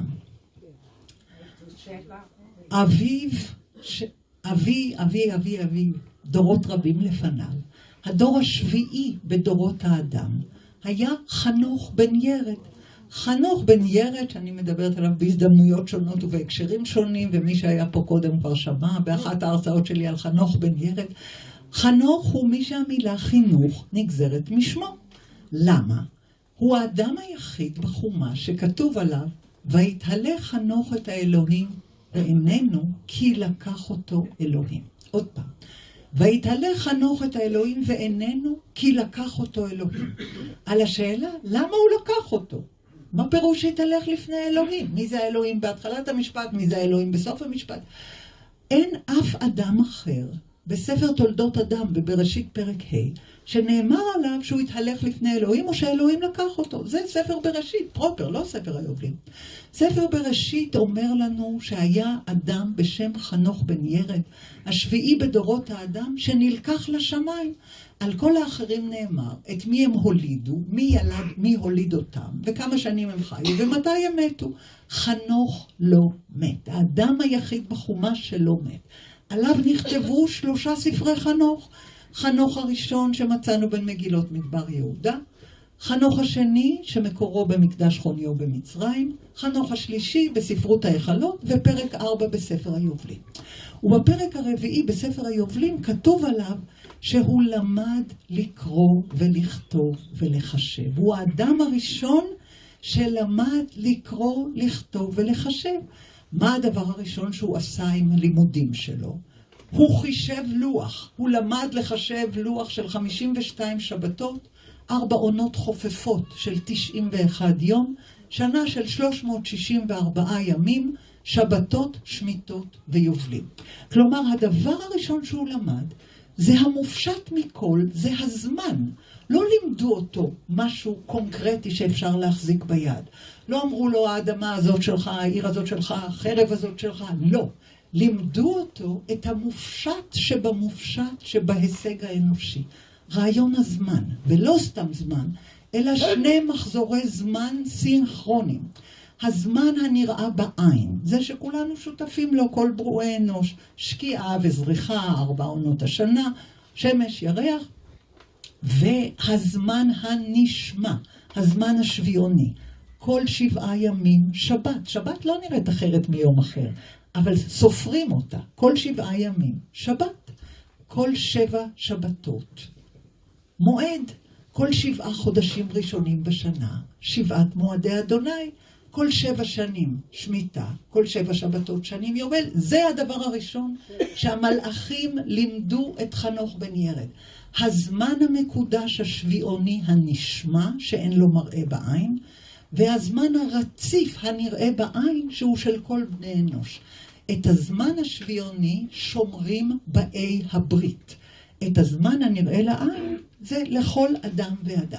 אביו, ש... אבי, אבי, אבי, אבי, דורות רבים לפניו. הדור השביעי בדורות האדם היה חנוך בן ירד. חנוך בן ירד, שאני מדברת עליו בהזדמנויות שונות ובהקשרים שונים, ומי שהיה פה קודם כבר שמע באחת ההרצאות שלי על חנוך בן ירד. חנוך הוא מי שהמילה חינוך נגזרת משמו. למה? הוא האדם היחיד בחומש שכתוב עליו, ויתהלך חנוך את האלוהים ואיננו כי לקח אותו אלוהים. עוד פעם. ויתהלך חנוך את האלוהים ואיננו כי לקח אותו אלוהים. על השאלה, למה הוא לקח אותו? מה פירוש שהתהלך לפני אלוהים? מי זה האלוהים בהתחלת המשפט? מי זה האלוהים בסוף המשפט? אין אף אדם אחר בספר תולדות אדם בבראשית פרק ה' שנאמר עליו שהוא התהלך לפני אלוהים, או שאלוהים לקח אותו. זה ספר בראשית, פרופר, לא ספר היובלים. ספר בראשית אומר לנו שהיה אדם בשם חנוך בן ירד, השביעי בדורות האדם, שנלקח לשמיים. על כל האחרים נאמר, את מי הם הולידו, מי ילד, מי הוליד אותם, וכמה שנים הם חיו, ומתי הם מתו. חנוך לא מת. האדם היחיד בחומש שלא מת. עליו נכתבו שלושה ספרי חנוך. חנוך הראשון שמצאנו בין מגילות מדבר יהודה, חנוך השני שמקורו במקדש חוניו במצרים, חנוך השלישי בספרות ההיכלות, ופרק ארבע בספר היובלים. ובפרק הרביעי בספר היובלים כתוב עליו שהוא למד לקרוא ולכתוב ולחשב. הוא האדם הראשון שלמד לקרוא, לכתוב ולחשב. מה הדבר הראשון שהוא עשה עם הלימודים שלו? הוא חישב לוח, הוא למד לחשב לוח של חמישים ושתיים שבתות, ארבע עונות חופפות של תשעים ואחד יום, שנה של שלוש מאות שישים וארבעה ימים, שבתות, שמיטות ויובלים. כלומר, הדבר הראשון שהוא למד, זה המופשט מכל, זה הזמן. לא לימדו אותו משהו קונקרטי שאפשר להחזיק ביד. לא אמרו לו, האדמה הזאת שלך, העיר הזאת שלך, החרב הזאת שלך, לא. לימדו אותו את המופשט שבמופשט שבהישג האנושי. רעיון הזמן, ולא סתם זמן, אלא שני מחזורי זמן סינכרונים. הזמן הנראה בעין, זה שכולנו שותפים לו, כל ברואי אנוש, שקיעה וזריחה, ארבע עונות השנה, שמש, ירח, והזמן הנשמע, הזמן השביעוני, כל שבעה ימים שבת. שבת לא נראית אחרת מיום אחר, אבל סופרים אותה, כל שבעה ימים שבת, כל שבע שבתות. מועד, כל שבעה חודשים ראשונים בשנה, שבעת מועדי אדוני, כל שבע שנים שמיטה, כל שבע שבתות שנים יובל. זה הדבר הראשון שהמלאכים לימדו את חנוך בן ירד. הזמן המקודש השביעוני הנשמע, שאין לו מראה בעין, והזמן הרציף הנראה בעין, שהוא של כל בני אנוש. את הזמן השביעוני שומרים באי הברית. את הזמן הנראה לעין זה לכל אדם ואדם.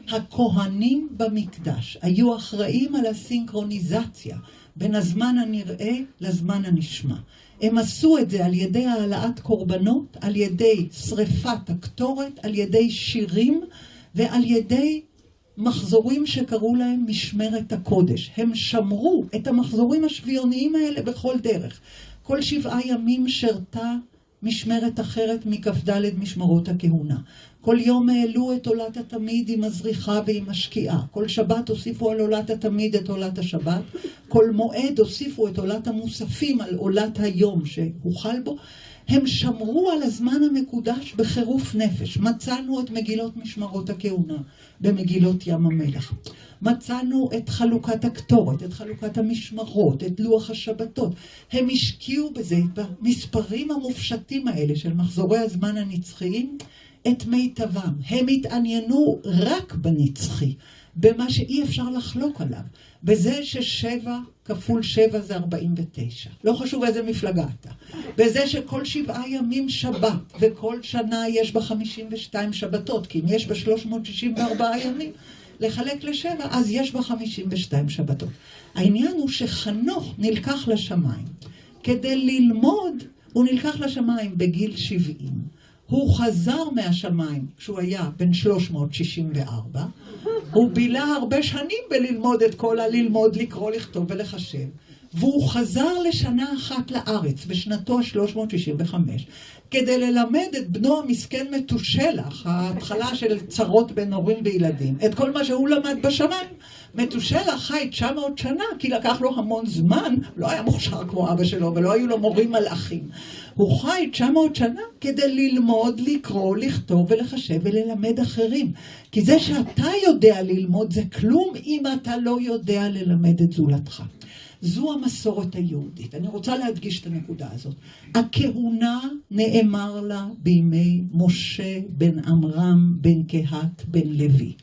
הכהנים במקדש היו אחראים על הסינכרוניזציה בין הזמן הנראה לזמן הנשמע. הם עשו את זה על ידי העלאת קורבנות, על ידי שריפת הקטורת, על ידי שירים ועל ידי מחזורים שקראו להם משמרת הקודש. הם שמרו את המחזורים השביעוניים האלה בכל דרך. כל שבעה ימים שרתה משמרת אחרת מכ"ד משמרות הכהונה. כל יום העלו את עולת התמיד עם הזריחה ועם השקיעה. כל שבת הוסיפו על עולת התמיד את עולת השבת. כל מועד הוסיפו את עולת המוספים על עולת היום שהוחל בו. הם שמרו על הזמן המקודש בחירוף נפש. מצאנו את מגילות משמרות הכהונה במגילות ים המלח. מצאנו את חלוקת הקטורת, את חלוקת המשמרות, את לוח השבתות. הם השקיעו בזה, במספרים המופשטים האלה של מחזורי הזמן הנצחיים, את מיטבם. הם התעניינו רק בנצחי, במה שאי אפשר לחלוק עליו. בזה ששבע כפול שבע זה ארבעים ותשע. לא חשוב איזה מפלגה אתה. בזה שכל שבעה ימים שבת, וכל שנה יש בה חמישים ושתיים שבתות, כי אם יש בה שלוש מאות שישים וארבעה ימים, לחלק לשבע, אז יש בה חמישים ושתיים שבתות. העניין הוא שחנוך נלקח לשמיים. כדי ללמוד, הוא נלקח לשמיים בגיל שבעים. הוא חזר מהשמיים כשהוא היה בן שלוש מאות שישים וארבע. הוא בילה הרבה שנים בללמוד את כל הללמוד, לקרוא, לכתוב ולחשב. והוא חזר לשנה אחת לארץ, בשנתו ה-שלוש מאות שישים וחמש, כדי ללמד את בנו המסכן מתושלח, ההתחלה של צרות בין הורים וילדים, את כל מה שהוא למד בשמיים. מתושלח חי תשע מאות שנה, כי לקח לו המון זמן, לא היה מוכשר כמו אבא שלו, ולא היו לו מורים מלאכים. הוא חי תשע מאות שנה כדי ללמוד, לקרוא, לכתוב ולחשב וללמד אחרים. כי זה שאתה יודע ללמוד זה כלום אם אתה לא יודע ללמד את זולתך. זו המסורת היהודית. אני רוצה להדגיש את הנקודה הזאת. הכהונה נאמר לה בימי משה בן עמרם בן קהת בן לוי.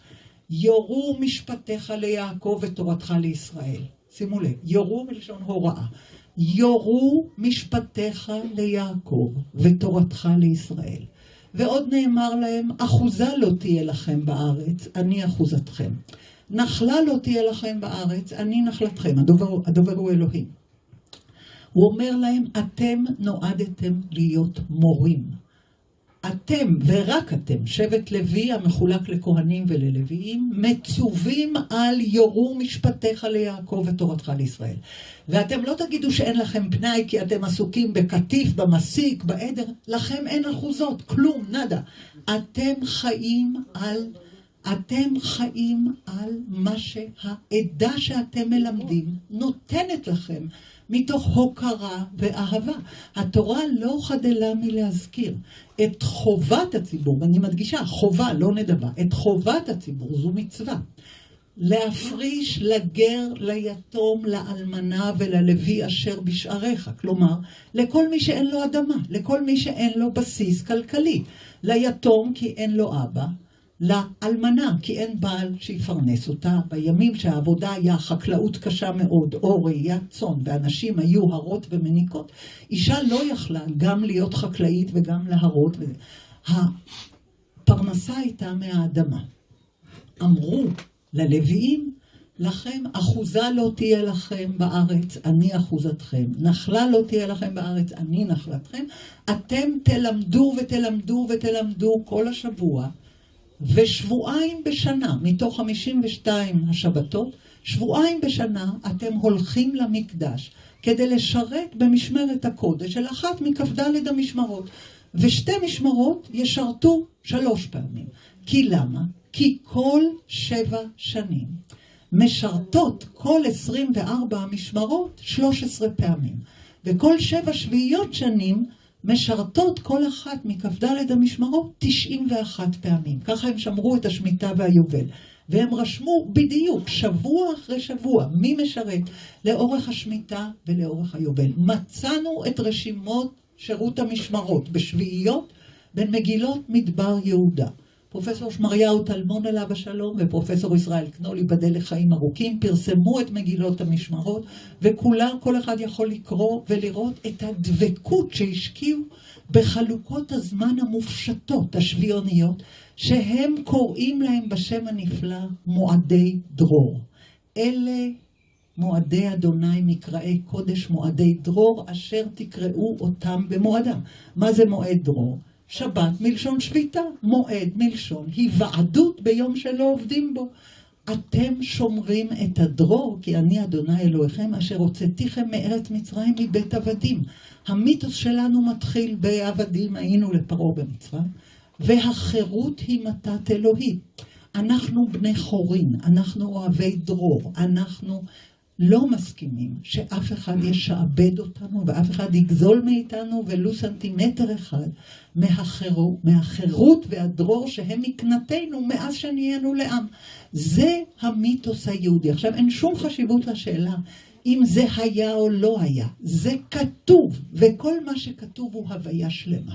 יורו משפטיך ליעקב ותורתך לישראל. שימו לב, יורו מלשון הוראה. יורו משפטיך ליעקב ותורתך לישראל. ועוד נאמר להם, אחוזה לא תהיה לכם בארץ, אני אחוזתכם. נחלה לא תהיה לכם בארץ, אני נחלתכם. הדובר, הדובר הוא אלוהים. הוא אומר להם, אתם נועדתם להיות מורים. אתם, ורק אתם, שבט לוי המחולק לכהנים וללוויים, מצווים על יורו משפטיך ליעקב ותורתך לישראל. ואתם לא תגידו שאין לכם פנאי כי אתם עסוקים בקטיף, במסיק, בעדר, לכם אין אחוזות, כלום, נדה. אתם חיים על, אתם חיים על מה שהעדה שאתם מלמדים נותנת לכם. מתוך הוקרה ואהבה. התורה לא חדלה מלהזכיר את חובת הציבור, ואני מדגישה, חובה, לא נדבה, את חובת הציבור, זו מצווה. להפריש לגר, ליתום, לאלמנה וללוי אשר בשעריך. כלומר, לכל מי שאין לו אדמה, לכל מי שאין לו בסיס כלכלי. ליתום כי אין לו אבא, לאלמנה, כי אין בעל שיפרנס אותה. בימים שהעבודה היה חקלאות קשה מאוד, או ראיית צאן, ואנשים היו הרות ומניקות, אישה לא יכלה גם להיות חקלאית וגם להרות. הפרנסה הייתה מהאדמה. אמרו ללוויים, לכם אחוזה לא תהיה לכם בארץ, אני אחוזתכם. נחלה לא תהיה לכם בארץ, אני נחלתכם. אתם תלמדו ותלמדו ותלמדו כל השבוע, ושבועיים בשנה, מתוך חמישים ושתיים השבתות, שבועיים בשנה אתם הולכים למקדש, כדי לשרת במשמרת הקודש של אחת מכ"ד המשמרות. ושתי משמרות ישרתו שלוש פעמים. כי למה? כי כל שבע שנים משרתות כל עשרים וארבע המשמרות שלוש עשרה פעמים. וכל שבע שביעיות שנים משרתות כל אחת מכ"ד המשמרות תשעים ואחת פעמים. ככה הם שמרו את השמיטה והיובל. והם רשמו בדיוק שבוע אחרי שבוע מי משרת לאורך השמיטה ולאורך היובל. מצאנו את רשימות שירות המשמרות בשביעיות בין מגילות מדבר יהודה. פרופסור שמריהו טלמון עליו השלום ופרופסור ישראל קנול ייבדל לחיים ארוכים פרסמו את מגילות המשמרות, וכולם, כל אחד יכול לקרוא ולראות את הדבקות שהשקיעו בחלוקות הזמן המופשטות השביעוניות, שהם קוראים להם בשם הנפלא מועדי דרור. אלה מועדי אדוני מקראי קודש, מועדי דרור, אשר תקראו אותם במועדם. מה זה מועד דרור? שבת מלשון שביתה, מועד מלשון היוועדות ביום שלא עובדים בו. אתם שומרים את הדרור, כי אני אדוני אלוהיכם אשר הוצאתיכם מארץ מצרים מבית עבדים. המיתוס שלנו מתחיל בעבדים, היינו לפרעה במצרים, והחירות היא מתת אלוהי. אנחנו בני חורין, אנחנו אוהבי דרור, אנחנו לא מסכימים שאף אחד ישעבד אותנו ואף אחד יגזול מאיתנו ולו סנטימטר אחד מהחירות, מהחירות והדרור שהם מקנתנו מאז שנהיינו לעם. זה המיתוס היהודי. עכשיו אין שום חשיבות לשאלה אם זה היה או לא היה. זה כתוב, וכל מה שכתוב הוא הוויה שלמה.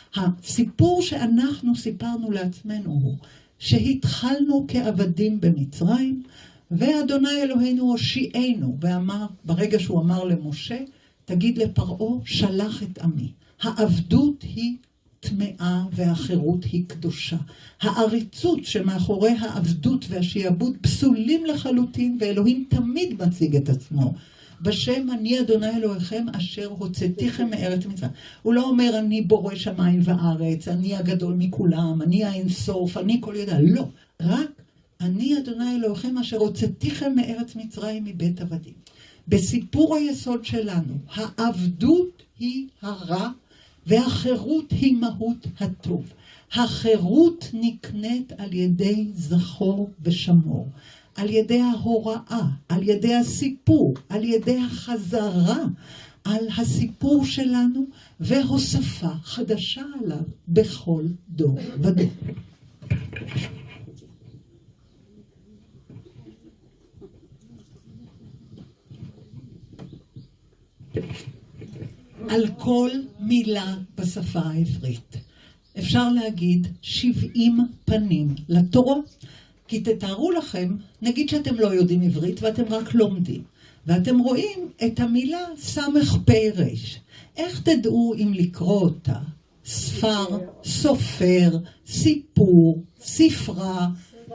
הסיפור שאנחנו סיפרנו לעצמנו הוא שהתחלנו כעבדים במצרים, ואדוני אלוהינו הושיענו, ואמר, ברגע שהוא אמר למשה, תגיד לפרעה, שלח את עמי. העבדות היא טמאה והחירות היא קדושה. העריצות שמאחורי העבדות והשיעבוד פסולים לחלוטין, ואלוהים תמיד מציג את עצמו. בשם אני אדוני אלוהיכם אשר הוצאתיכם מארץ מצרים. הוא לא אומר אני בורא שמיים וארץ, אני הגדול מכולם, אני האינסוף, אני כל ידע. לא, רק אני אדוני אלוהיכם אשר הוצאתיכם מארץ מצרים מבית עבדים. בסיפור היסוד שלנו, העבדות היא הרע והחירות היא מהות הטוב. החירות נקנית על ידי זכור ושמור, על ידי ההוראה, על ידי הסיפור, על ידי החזרה על הסיפור שלנו והוספה חדשה עליו בכל דור ודור. על כל מילה בשפה העברית אפשר להגיד שבעים פנים לתורה. כי תתארו לכם, נגיד שאתם לא יודעים עברית ואתם רק לומדים, ואתם רואים את המילה סמך פי רש. איך תדעו אם לקרוא אותה ספר, סופר, סיפור, ספרה,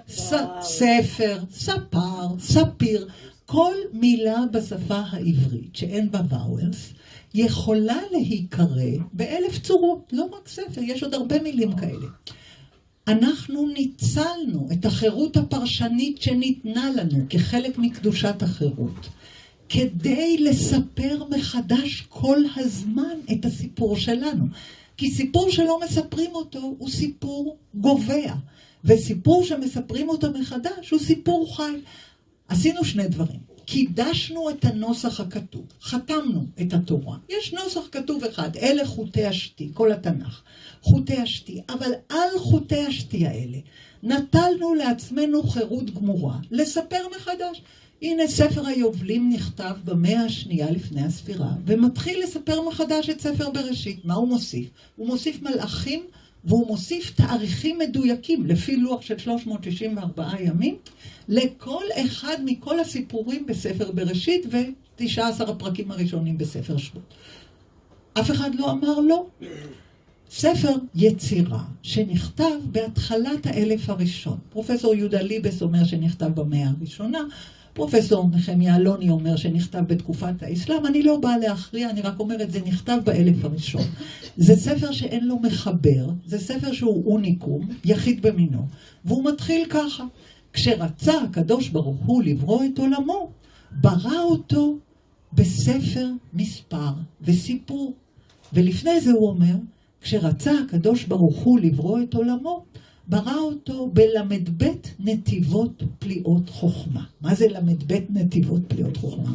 ספר, ספר, ספיר. כל מילה בשפה העברית שאין בה ואוולס יכולה להיקרא באלף צורות, לא רק ספר, יש עוד הרבה מילים כאלה. אנחנו ניצלנו את החירות הפרשנית שניתנה לנו כחלק מקדושת החירות, כדי לספר מחדש כל הזמן את הסיפור שלנו. כי סיפור שלא מספרים אותו הוא סיפור גובע, וסיפור שמספרים אותו מחדש הוא סיפור חי. עשינו שני דברים. קידשנו את הנוסח הכתוב, חתמנו את התורה. יש נוסח כתוב אחד, אלה חוטי השתי, כל התנ"ך. חוטי השתי, אבל על חוטי השתי האלה נטלנו לעצמנו חירות גמורה לספר מחדש. הנה ספר היובלים נכתב במאה השנייה לפני הספירה, ומתחיל לספר מחדש את ספר בראשית. מה הוא מוסיף? הוא מוסיף מלאכים, והוא מוסיף תאריכים מדויקים, לפי לוח של שלוש מאות שישים וארבעה ימים, לכל אחד מכל הסיפורים בספר בראשית, ו-תשעה עשר הפרקים הראשונים בספר שבועות. אף אחד לא אמר לא. ספר יצירה שנכתב בהתחלת האלף הראשון. פרופסור יהודה ליבס אומר שנכתב במאה הראשונה, פרופסור נחמיה אלוני אומר שנכתב בתקופת האסלאם. אני לא באה להכריע, אני רק אומרת, זה נכתב באלף הראשון. זה ספר שאין לו מחבר, זה ספר שהוא אוניקום, יחיד במינו, והוא מתחיל ככה. כשרצה הקדוש ברוך הוא לברוא את עולמו, ברא אותו בספר מספר וסיפור. ולפני זה הוא אומר, כשרצה הקדוש ברוך הוא לברוא את עולמו, ברא אותו בלמד בית נתיבות פליאות חוכמה. מה זה למד בית נתיבות פליאות חוכמה?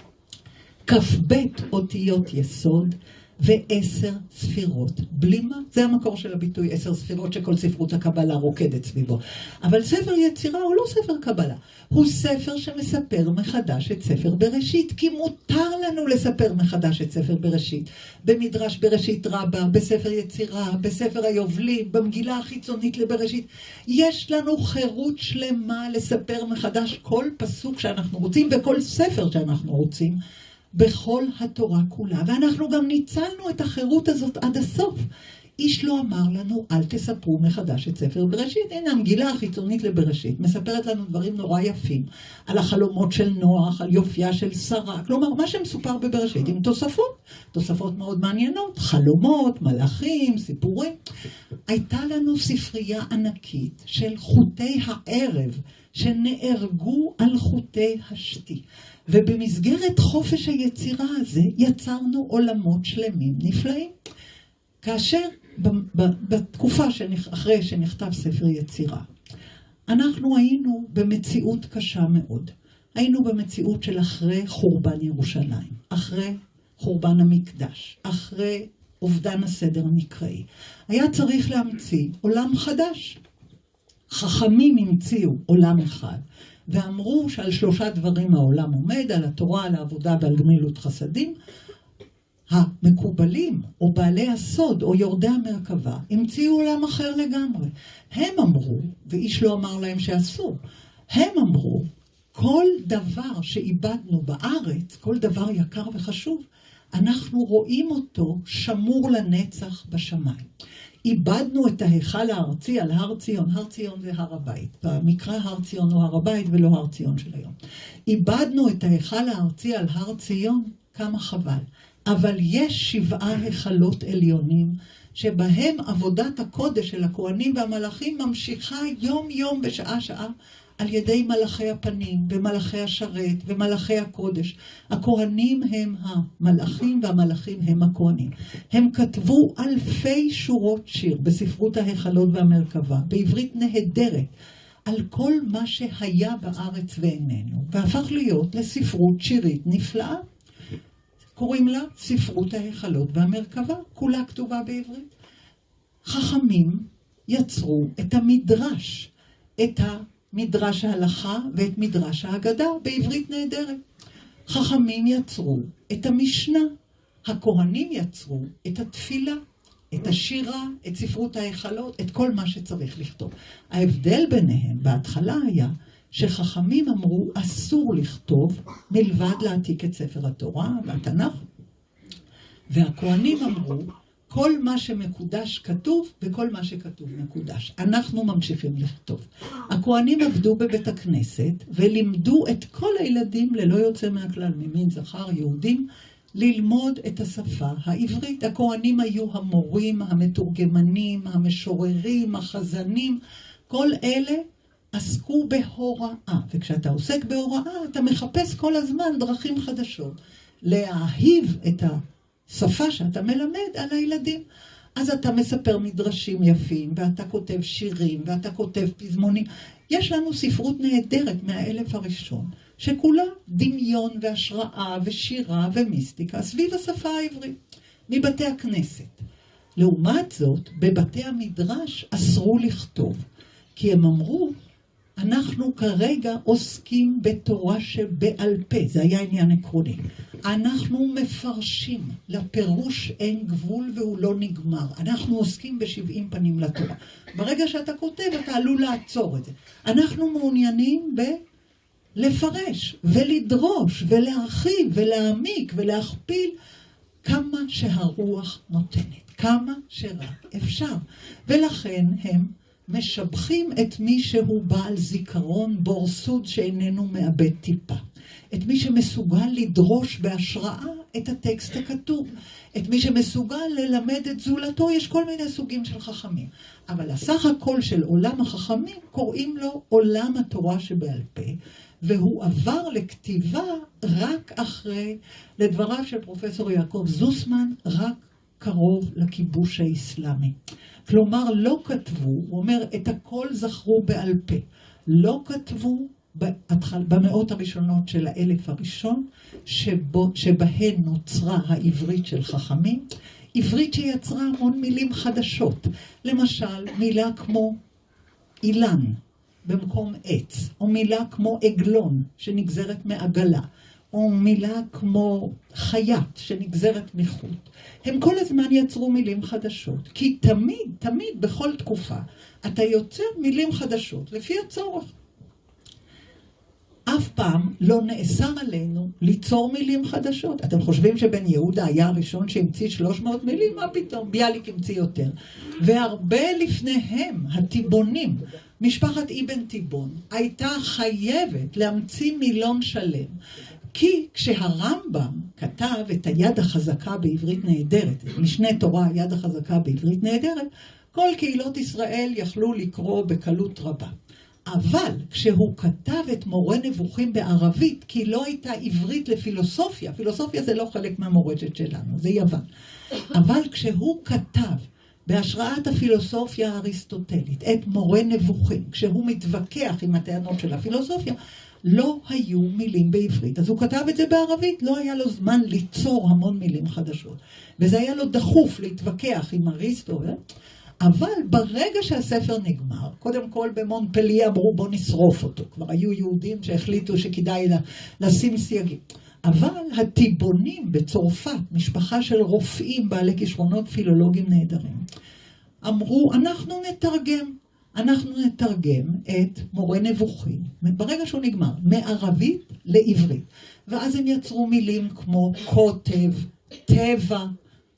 כף בית אותיות יסוד ועשר ספירות. בלימה, זה המקור של הביטוי עשר ספירות שכל ספרות הקבלה רוקדת סביבו. אבל ספר יצירה הוא לא ספר קבלה. הוא ספר שמספר מחדש את ספר בראשית, כי מותר לנו לספר מחדש את ספר בראשית. במדרש בראשית רבה, בספר יצירה, בספר היובלים, במגילה החיצונית לבראשית. יש לנו חירות שלמה לספר מחדש כל פסוק שאנחנו רוצים, וכל ספר שאנחנו רוצים. בכל התורה כולה, ואנחנו גם ניצלנו את החירות הזאת עד הסוף. איש לא אמר לנו, אל תספרו מחדש את ספר בראשית. הנה, המגילה החיצונית לבראשית מספרת לנו דברים נורא יפים, על החלומות של נוח, על יופייה של שרה, כלומר, מה שמסופר בבראשית עם תוספות, תוספות מאוד מעניינות, חלומות, מלאכים, סיפורים. הייתה לנו ספרייה ענקית של חוטי הערב, שנארגו על חוטי השתי. ובמסגרת חופש היצירה הזה יצרנו עולמות שלמים נפלאים. כאשר בתקופה אחרי שנכתב ספר יצירה, אנחנו היינו במציאות קשה מאוד. היינו במציאות של אחרי חורבן ירושלים, אחרי חורבן המקדש, אחרי אובדן הסדר המקראי. היה צריך להמציא עולם חדש. חכמים המציאו עולם אחד, ואמרו שעל שלושה דברים העולם עומד, על התורה, על העבודה ועל גמילות חסדים. המקובלים, או בעלי הסוד, או יורדי המרכבה, המציאו עולם אחר לגמרי. הם אמרו, ואיש לא אמר להם שאסור, הם אמרו, כל דבר שאיבדנו בארץ, כל דבר יקר וחשוב, אנחנו רואים אותו שמור לנצח בשמיים. איבדנו את ההיכל הארצי על הר ציון. הר ציון זה הר הבית. במקרא הר ציון הוא הר הבית ולא הר ציון של היום. איבדנו את ההיכל הארצי על הר ציון, כמה חבל. אבל יש שבעה היכלות עליונים, שבהם עבודת הקודש של הכהנים והמלאכים ממשיכה יום יום בשעה שעה, על ידי מלאכי הפנים ומלאכי השרת ומלאכי הקודש. הכהנים הם המלאכים והמלאכים הם הכהנים. הם כתבו אלפי שורות שיר בספרות ההיכלות והמרכבה, בעברית נהדרת, על כל מה שהיה בארץ ואיננו, והפך להיות לספרות שירית נפלאה. קוראים לה ספרות ההיכלות והמרכבה, כולה כתובה בעברית. חכמים יצרו את המדרש, את ה... מדרש ההלכה ואת מדרש ההגדה בעברית נהדרת. חכמים יצרו את המשנה, הכהנים יצרו את התפילה, את השירה, את ספרות ההיכלות, את כל מה שצריך לכתוב. ההבדל ביניהם בהתחלה היה שחכמים אמרו אסור לכתוב מלבד להעתיק את ספר התורה והתנ"ך, והכהנים אמרו כל מה שמקודש כתוב, וכל מה שכתוב מקודש. אנחנו ממשיכים לכתוב. הכהנים עבדו בבית הכנסת, ולימדו את כל הילדים, ללא יוצא מהכלל, ממין זכר, יהודים, ללמוד את השפה העברית. הכהנים היו המורים, המתורגמנים, המשוררים, החזנים, כל אלה עסקו בהוראה. וכשאתה עוסק בהוראה, אתה מחפש כל הזמן דרכים חדשות, להאהיב את השפה שאתה מלמד על הילדים. אז אתה מספר מדרשים יפים, ואתה כותב שירים, ואתה כותב פזמונים. יש לנו ספרות נהדרת מהאלף הראשון, שכולה דמיון והשראה ושירה ומיסטיקה סביב השפה העברית, מבתי הכנסת. לעומת זאת, בבתי המדרש אסרו לכתוב, כי הם אמרו, אנחנו כרגע עוסקים בתורה שבעל פה, זה היה עניין עקרוני. אנחנו מפרשים, לפירוש אין גבול והוא לא נגמר. אנחנו עוסקים בשבעים פנים לתורה. ברגע שאתה כותב, אתה עלול לעצור את זה. אנחנו מעוניינים בלפרש ולדרוש ולהרחיב ולהעמיק ולהכפיל כמה שהרוח נותנת, כמה שרק אפשר. ולכן הם משבחים את מי שהוא בעל זיכרון בור סוד שאיננו מאבד טיפה. את מי שמסוגל לדרוש בהשראה את הטקסט הכתוב. את מי שמסוגל ללמד את זולתו. יש כל מיני סוגים של חכמים. אבל הסך הכל של עולם החכמים קוראים לו עולם התורה שבעל פה. והוא עבר לכתיבה רק אחרי, לדבריו של פרופסור יעקב זוסמן, רק קרוב לכיבוש האסלאמי. כלומר, לא כתבו, הוא אומר, את הכל זכרו בעל פה. לא כתבו במאות הראשונות של האלף הראשון, שבו, שבהן נוצרה העברית של חכמים, עברית שיצרה המון מילים חדשות. למשל, מילה כמו אילן במקום עץ, או מילה כמו עגלון שנגזרת מעגלה, או מילה כמו חייט שנגזרת מחוט. הם כל הזמן יצרו מילים חדשות, כי תמיד, תמיד, בכל תקופה, אתה יוצר מילים חדשות לפי הצורך. אף פעם לא נאסר עלינו ליצור מילים חדשות. אתם חושבים שבן יהודה היה הראשון שהמציא שלוש מאות מילים? מה פתאום? ביאליק המציא יותר. והרבה לפניהם, הטיבונים, משפחת אבן תיבון, הייתה חייבת להמציא מילון שלם. כי כשהרמב"ם כתב את היד החזקה בעברית נהדרת, משנה תורה היד החזקה בעברית נהדרת, כל קהילות ישראל יכלו לקרוא בקלות רבה. אבל כשהוא כתב את מורה נבוכים בערבית, כי לא הייתה עברית לפילוסופיה, פילוסופיה זה לא חלק מהמורשת שלנו, זה יוון. אבל כשהוא כתב בהשראת הפילוסופיה האריסטוטלית את מורה נבוכים, כשהוא מתווכח עם הטענות של הפילוסופיה, לא היו מילים בעברית. אז הוא כתב את זה בערבית, לא היה לו זמן ליצור המון מילים חדשות. וזה היה לו דחוף להתווכח עם אריסטו, אבל ברגע שהספר נגמר, קודם כל במונפליה אמרו בוא נשרוף אותו. כבר היו יהודים שהחליטו שכדאי לשים סייגים. אבל הטיבונים בצרפת, משפחה של רופאים בעלי כישרונות פילולוגיים נהדרים, אמרו אנחנו נתרגם. אנחנו נתרגם את מורה נבוכים, ברגע שהוא נגמר, מערבית לעברית. ואז הם יצרו מילים כמו כותב, טבע,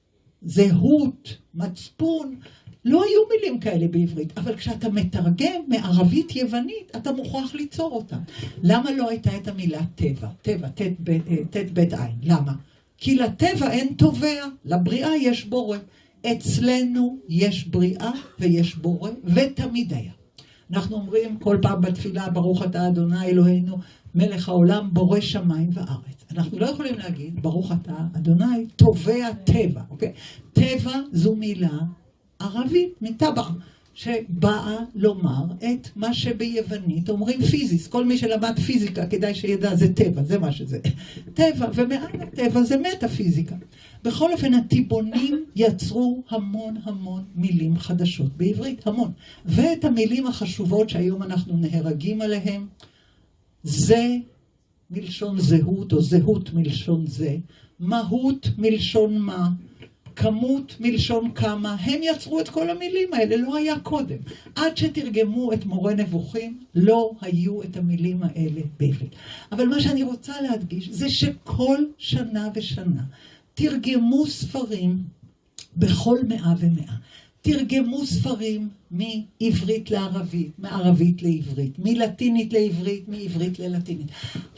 זהות, מצפון. לא היו מילים כאלה בעברית, אבל כשאתה מתרגם מערבית יוונית, אתה מוכרח ליצור אותה. למה לא הייתה את המילה טבע? טבע, תת בית עין. למה? כי לטבע אין תובע, לבריאה יש בורא. אצלנו יש בריאה ויש בורא, ותמיד היה. אנחנו אומרים כל פעם בתפילה, ברוך אתה אדוני אלוהינו, מלך העולם, בורא שמיים וארץ. אנחנו לא יכולים להגיד, ברוך אתה אדוני, תובע טבע. אוקיי? טבע זו מילה ערבית, מטבע, שבאה לומר את מה שביוונית אומרים פיזיס. כל מי שלמד פיזיקה כדאי שידע, זה טבע, זה מה שזה. טבע, ומעל הטבע זה מטאפיזיקה. בכל אופן, הטיבונים יצרו המון המון מילים חדשות בעברית, המון. ואת המילים החשובות שהיום אנחנו נהרגים עליהם, זה מלשון זהות, או זהות מלשון זה, מהות מלשון מה, כמות מלשון כמה, הם יצרו את כל המילים האלה, לא היה קודם. עד שתרגמו את מורה נבוכים, לא היו את המילים האלה בעברית. אבל מה שאני רוצה להדגיש, זה שכל שנה ושנה, תרגמו ספרים בכל מאה ומאה. תרגמו ספרים מעברית לערבית, מערבית לעברית, מלטינית לעברית, מעברית ללטינית.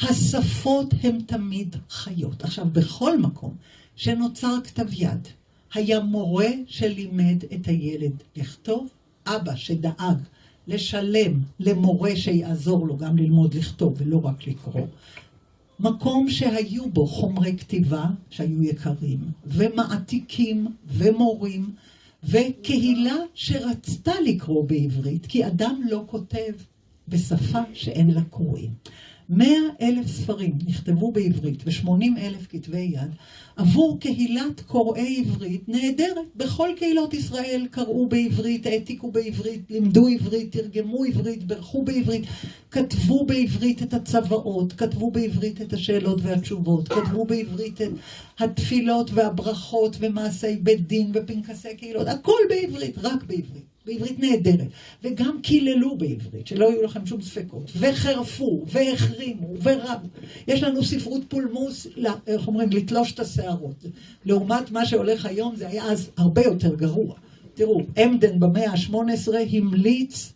השפות הן תמיד חיות. עכשיו, בכל מקום שנוצר כתב יד, היה מורה שלימד את הילד לכתוב, אבא שדאג לשלם למורה שיעזור לו גם ללמוד לכתוב ולא רק לקרוא. מקום שהיו בו חומרי כתיבה שהיו יקרים, ומעתיקים ומורים, וקהילה שרצתה לקרוא בעברית, כי אדם לא כותב בשפה שאין לה קוראים. מאה אלף ספרים נכתבו בעברית ושמונים אלף כתבי יד עבור קהילת קוראי עברית נהדרת. בכל קהילות ישראל קראו בעברית, העתיקו בעברית, לימדו עברית, תרגמו עברית, ברכו בעברית, כתבו בעברית את הצוואות, כתבו בעברית את השאלות והתשובות, כתבו בעברית את התפילות והברכות ומעשי בית דין ופנקסי קהילות, הכל בעברית, רק בעברית. בעברית נהדרת, וגם קיללו בעברית, שלא יהיו לכם שום ספקות, וחרפו, והחרימו, ורבו. יש לנו ספרות פולמוס, איך אומרים, לתלוש את השערות. לעומת מה שהולך היום, זה היה אז הרבה יותר גרוע. תראו, אמדן במאה ה-שמונה עשרה המליץ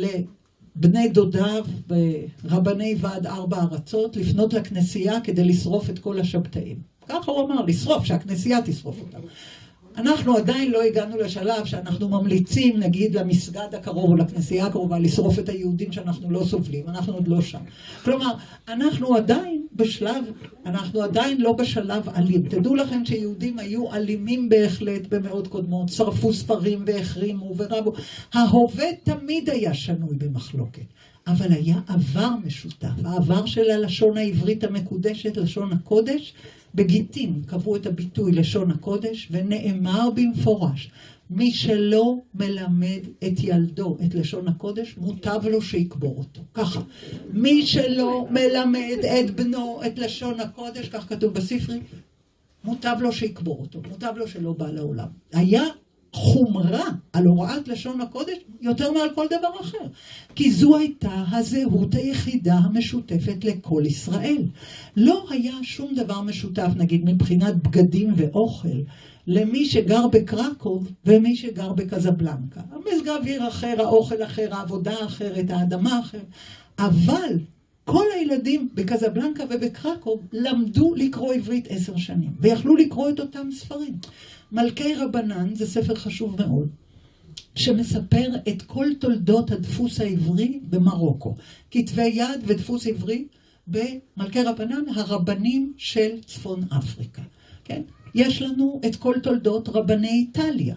לבני דודיו ברבני ועד ארבע ארצות, לפנות לכנסייה כדי לשרוף את כל השבתאים. ככה הוא אמר, לשרוף, שהכנסייה תשרוף אותם. אנחנו עדיין לא הגענו לשלב שאנחנו ממליצים, נגיד, למסגד הקרוב או לכנסייה הקרובה, לשרוף את היהודים שאנחנו לא סובלים. אנחנו עוד לא שם. כלומר, אנחנו עדיין בשלב, אנחנו עדיין לא בשלב אלים. תדעו לכם שיהודים היו אלימים בהחלט במאות קודמות, שרפו ספרים והחרימו ורבו. ההווה תמיד היה שנוי במחלוקת. אבל היה עבר משותף. העבר של הלשון העברית המקודשת, לשון הקודש, בגיטין קבעו את הביטוי לשון הקודש, ונאמר במפורש, מי שלא מלמד את ילדו את לשון הקודש, מוטב לו שיקבור אותו. ככה. מי שלא מלמד את בנו את לשון הקודש, כך כתוב בספרי, מוטב לו שיקבור אותו. מוטב לו שלא בא לעולם. היה חומרה על הוראת לשון הקודש יותר מעל כל דבר אחר. כי זו הייתה הזהות היחידה המשותפת לכל ישראל. לא היה שום דבר משותף, נגיד מבחינת בגדים ואוכל, למי שגר בקרקוב ומי שגר בקזבלנקה. המזג האוויר אחר, האוכל אחר, העבודה אחרת, האדמה אחרת. אבל כל הילדים בקזבלנקה ובקרקוב למדו לקרוא עברית עשר שנים, ויכלו לקרוא את אותם ספרים. מלכי רבנן זה ספר חשוב מאוד, שמספר את כל תולדות הדפוס העברי במרוקו. כתבי יד ודפוס עברי במלכי רבנן, הרבנים של צפון אפריקה. כן? יש לנו את כל תולדות רבני איטליה,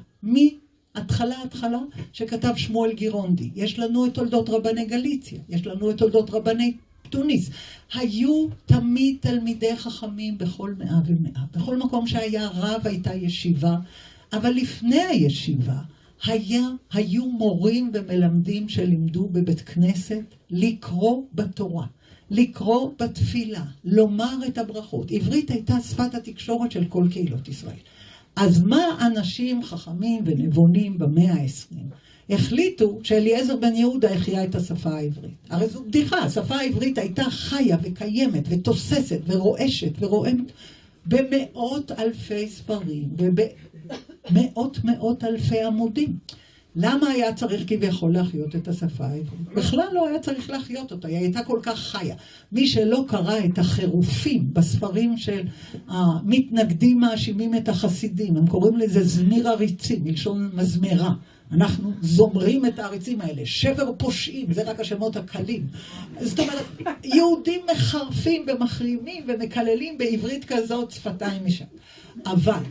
מהתחלה התחלה שכתב שמואל גירונדי. יש לנו את תולדות רבני גליציה, יש לנו את תולדות רבני טוניס. היו תמיד תלמידי חכמים בכל מאה ומאה. בכל מקום שהיה רב הייתה ישיבה, אבל לפני הישיבה היה, היו מורים ומלמדים שלימדו בבית כנסת לקרוא בתורה, לקרוא בתפילה, לומר את הברכות. עברית הייתה שפת התקשורת של כל קהילות ישראל. אז מה אנשים חכמים ונבונים במאה העשרים החליטו שאליעזר בן יהודה החיה את השפה העברית? הרי זו בדיחה, השפה העברית הייתה חיה וקיימת ותוססת ורועשת ורועמת במאות אלפי ספרים ובמאות מאות אלפי עמודים. למה היה צריך כביכול להחיות את השפה העברית? בכלל לא היה צריך להחיות אותה, היא הייתה כל כך חיה. מי שלא קרא את החירופים בספרים של המתנגדים מאשימים את החסידים, הם קוראים לזה זמיר עריצים, מלשון מזמרה. אנחנו זומרים את העריצים האלה, שבר פושעים, זה רק השמות הקלים. זאת אומרת, יהודים מחרפים ומחרימים ומקללים בעברית כזאת שפתיים משם. אבל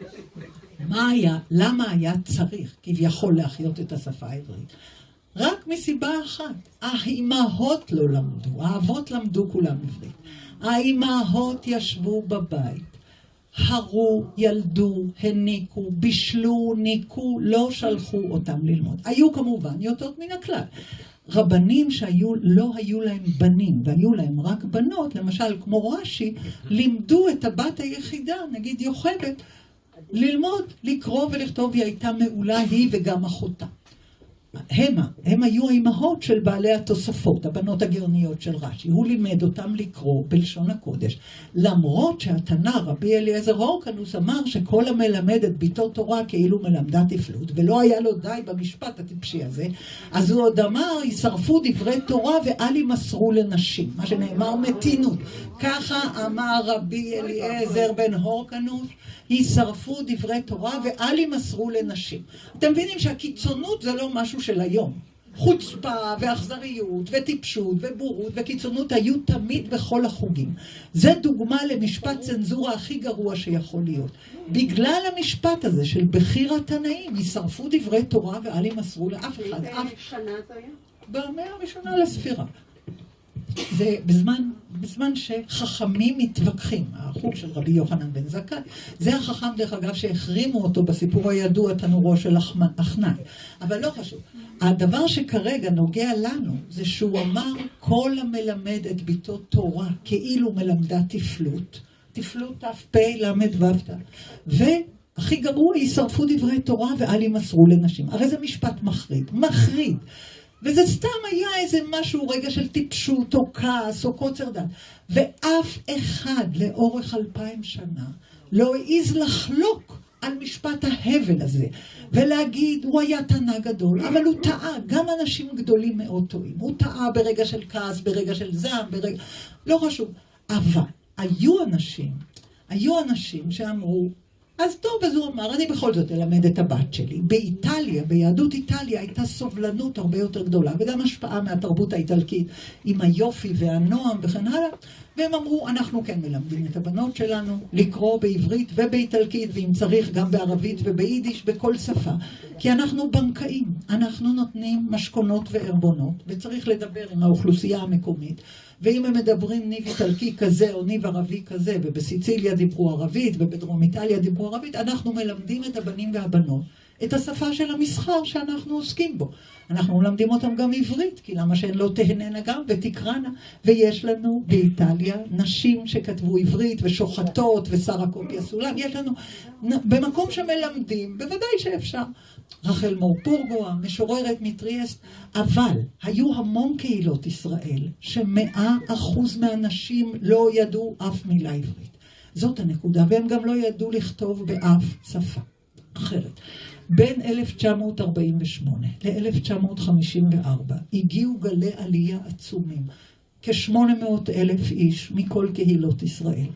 מה היה, למה היה צריך כביכול להחיות את השפה העברית? רק מסיבה אחת, האימהות לא למדו, האבות למדו כולם עברית. האימהות ישבו בבית, הרו, ילדו, הניקו, בישלו, ניקו, לא שלחו אותם ללמוד. היו כמובן יוצאות מן הכלל. רבנים שהיו, לא היו להם בנים, והיו להם רק בנות, למשל כמו רש"י, לימדו את הבת היחידה, נגיד יוכבד, ללמוד, לקרוא ולכתוב. היא הייתה מעולה, היא וגם אחותה. הם, הם היו האימהות של בעלי התוספות, הבנות הגאוניות של רש"י. הוא לימד אותם לקרוא בלשון הקודש. למרות שהתנא רבי אליעזר הורקנוס אמר שכל המלמד את ביתו תורה כאילו מלמדה תפלות, ולא היה לו די במשפט הטיפשי הזה, אז הוא עוד אמר, ישרפו דברי תורה ואל ימסרו לנשים. מה שנאמר מתינות. ככה אמר רבי אליעזר בן הורקנוס, ישרפו דברי תורה ואל ימסרו לנשים. אתם מבינים שהקיצונות זה לא משהו של היום. חוצפה ואכזריות וטיפשות ובורות וקיצונות היו תמיד בכל החוגים. זה דוגמה למשפט צנזורה הכי גרוע שיכול להיות. בגלל המשפט הזה של בחיר התנאים, ישרפו דברי תורה ואל ימסרו לאף אחד. באיזה שנה זה היה? במאה הראשונה לספירה. זה בזמן, בזמן שחכמים מתווכחים, החוג של רבי יוחנן בן זכאי, זה החכם דרך אגב שהחרימו אותו בסיפור הידוע תנורו של אחנאי, אבל לא חשוב. הדבר שכרגע נוגע לנו זה שהוא אמר כל המלמד את ביתו תורה כאילו מלמדה תפלות, תפלות ת"פ למד ו"ת, והכי גרוע ישרפו דברי תורה ואל ימסרו לנשים. הרי זה משפט מחריד, מחריד. וזה סתם היה איזה משהו, רגע של טיפשות או כעס או קוצר דת. ואף אחד לאורך אלפיים שנה לא העז לחלוק על משפט ההבל הזה. ולהגיד, הוא היה תנא גדול, אבל הוא טעה. גם אנשים גדולים מאוד טועים. הוא טעה ברגע של כעס, ברגע של זעם, ברגע... לא חשוב. אבל היו אנשים, היו אנשים שאמרו, אז טוב, אז הוא אמר, אני בכל זאת אלמד את הבת שלי. באיטליה, ביהדות איטליה, הייתה סובלנות הרבה יותר גדולה, וגם השפעה מהתרבות האיטלקית, עם היופי והנועם וכן הלאה. והם אמרו, אנחנו כן מלמדים את הבנות שלנו, לקרוא בעברית ובאיטלקית, ואם צריך גם בערבית וביידיש, בכל שפה. כי אנחנו בנקאים, אנחנו נותנים משכונות וערבונות, וצריך לדבר עם האוכלוסייה המקומית. ואם הם מדברים ניב איטלקי כזה או ניב ערבי כזה, ובסיציליה דיברו ערבית, ובדרום איטליה דיברו ערבית, אנחנו מלמדים את הבנים והבנות את השפה של המסחר שאנחנו עוסקים בו. אנחנו מלמדים אותם גם עברית, כי למה שהן לא תהננה גם ותקרנה. ויש לנו באיטליה נשים שכתבו עברית ושוחטות ושרה קופיה סולם. יש לנו, במקום שמלמדים, בוודאי שאפשר. רחל מורפורגו, המשוררת מטריאסט, אבל היו המון קהילות ישראל שמאה אחוז מהנשים לא ידעו אף מילה עברית. זאת הנקודה, והם גם לא ידעו לכתוב באף שפה אחרת. בין אלף תשע מאות ארבעים ושמונה ל-אלף תשע מאות חמישים וארבע הגיעו גלי עלייה עצומים, כ-שמונה מאות אלף איש מכל קהילות ישראל.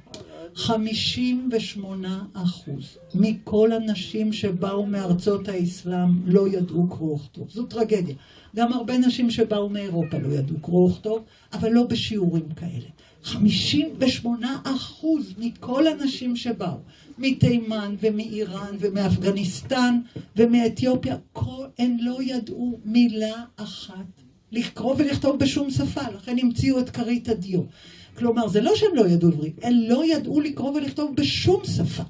חמישים ושמונה אחוז מכל הנשים שבאו מארצות האסלאם לא ידעו קרוא וכתוב. זו טרגדיה. גם הרבה נשים שבאו מאירופה לא ידעו קרוא וכתוב, אבל לא בשיעורים כאלה. חמישים ושמונה אחוז מכל הנשים שבאו, מתימן ומאיראן ומאפגניסטן ומאתיופיה, הן לא ידעו מילה אחת לקרוא ולכתוב בשום שפה, לכן המציאו את כרית הדיו. כלומר, זה לא שהם לא ידעו עברית, הם לא ידעו לקרוא ולכתוב בשום שפה.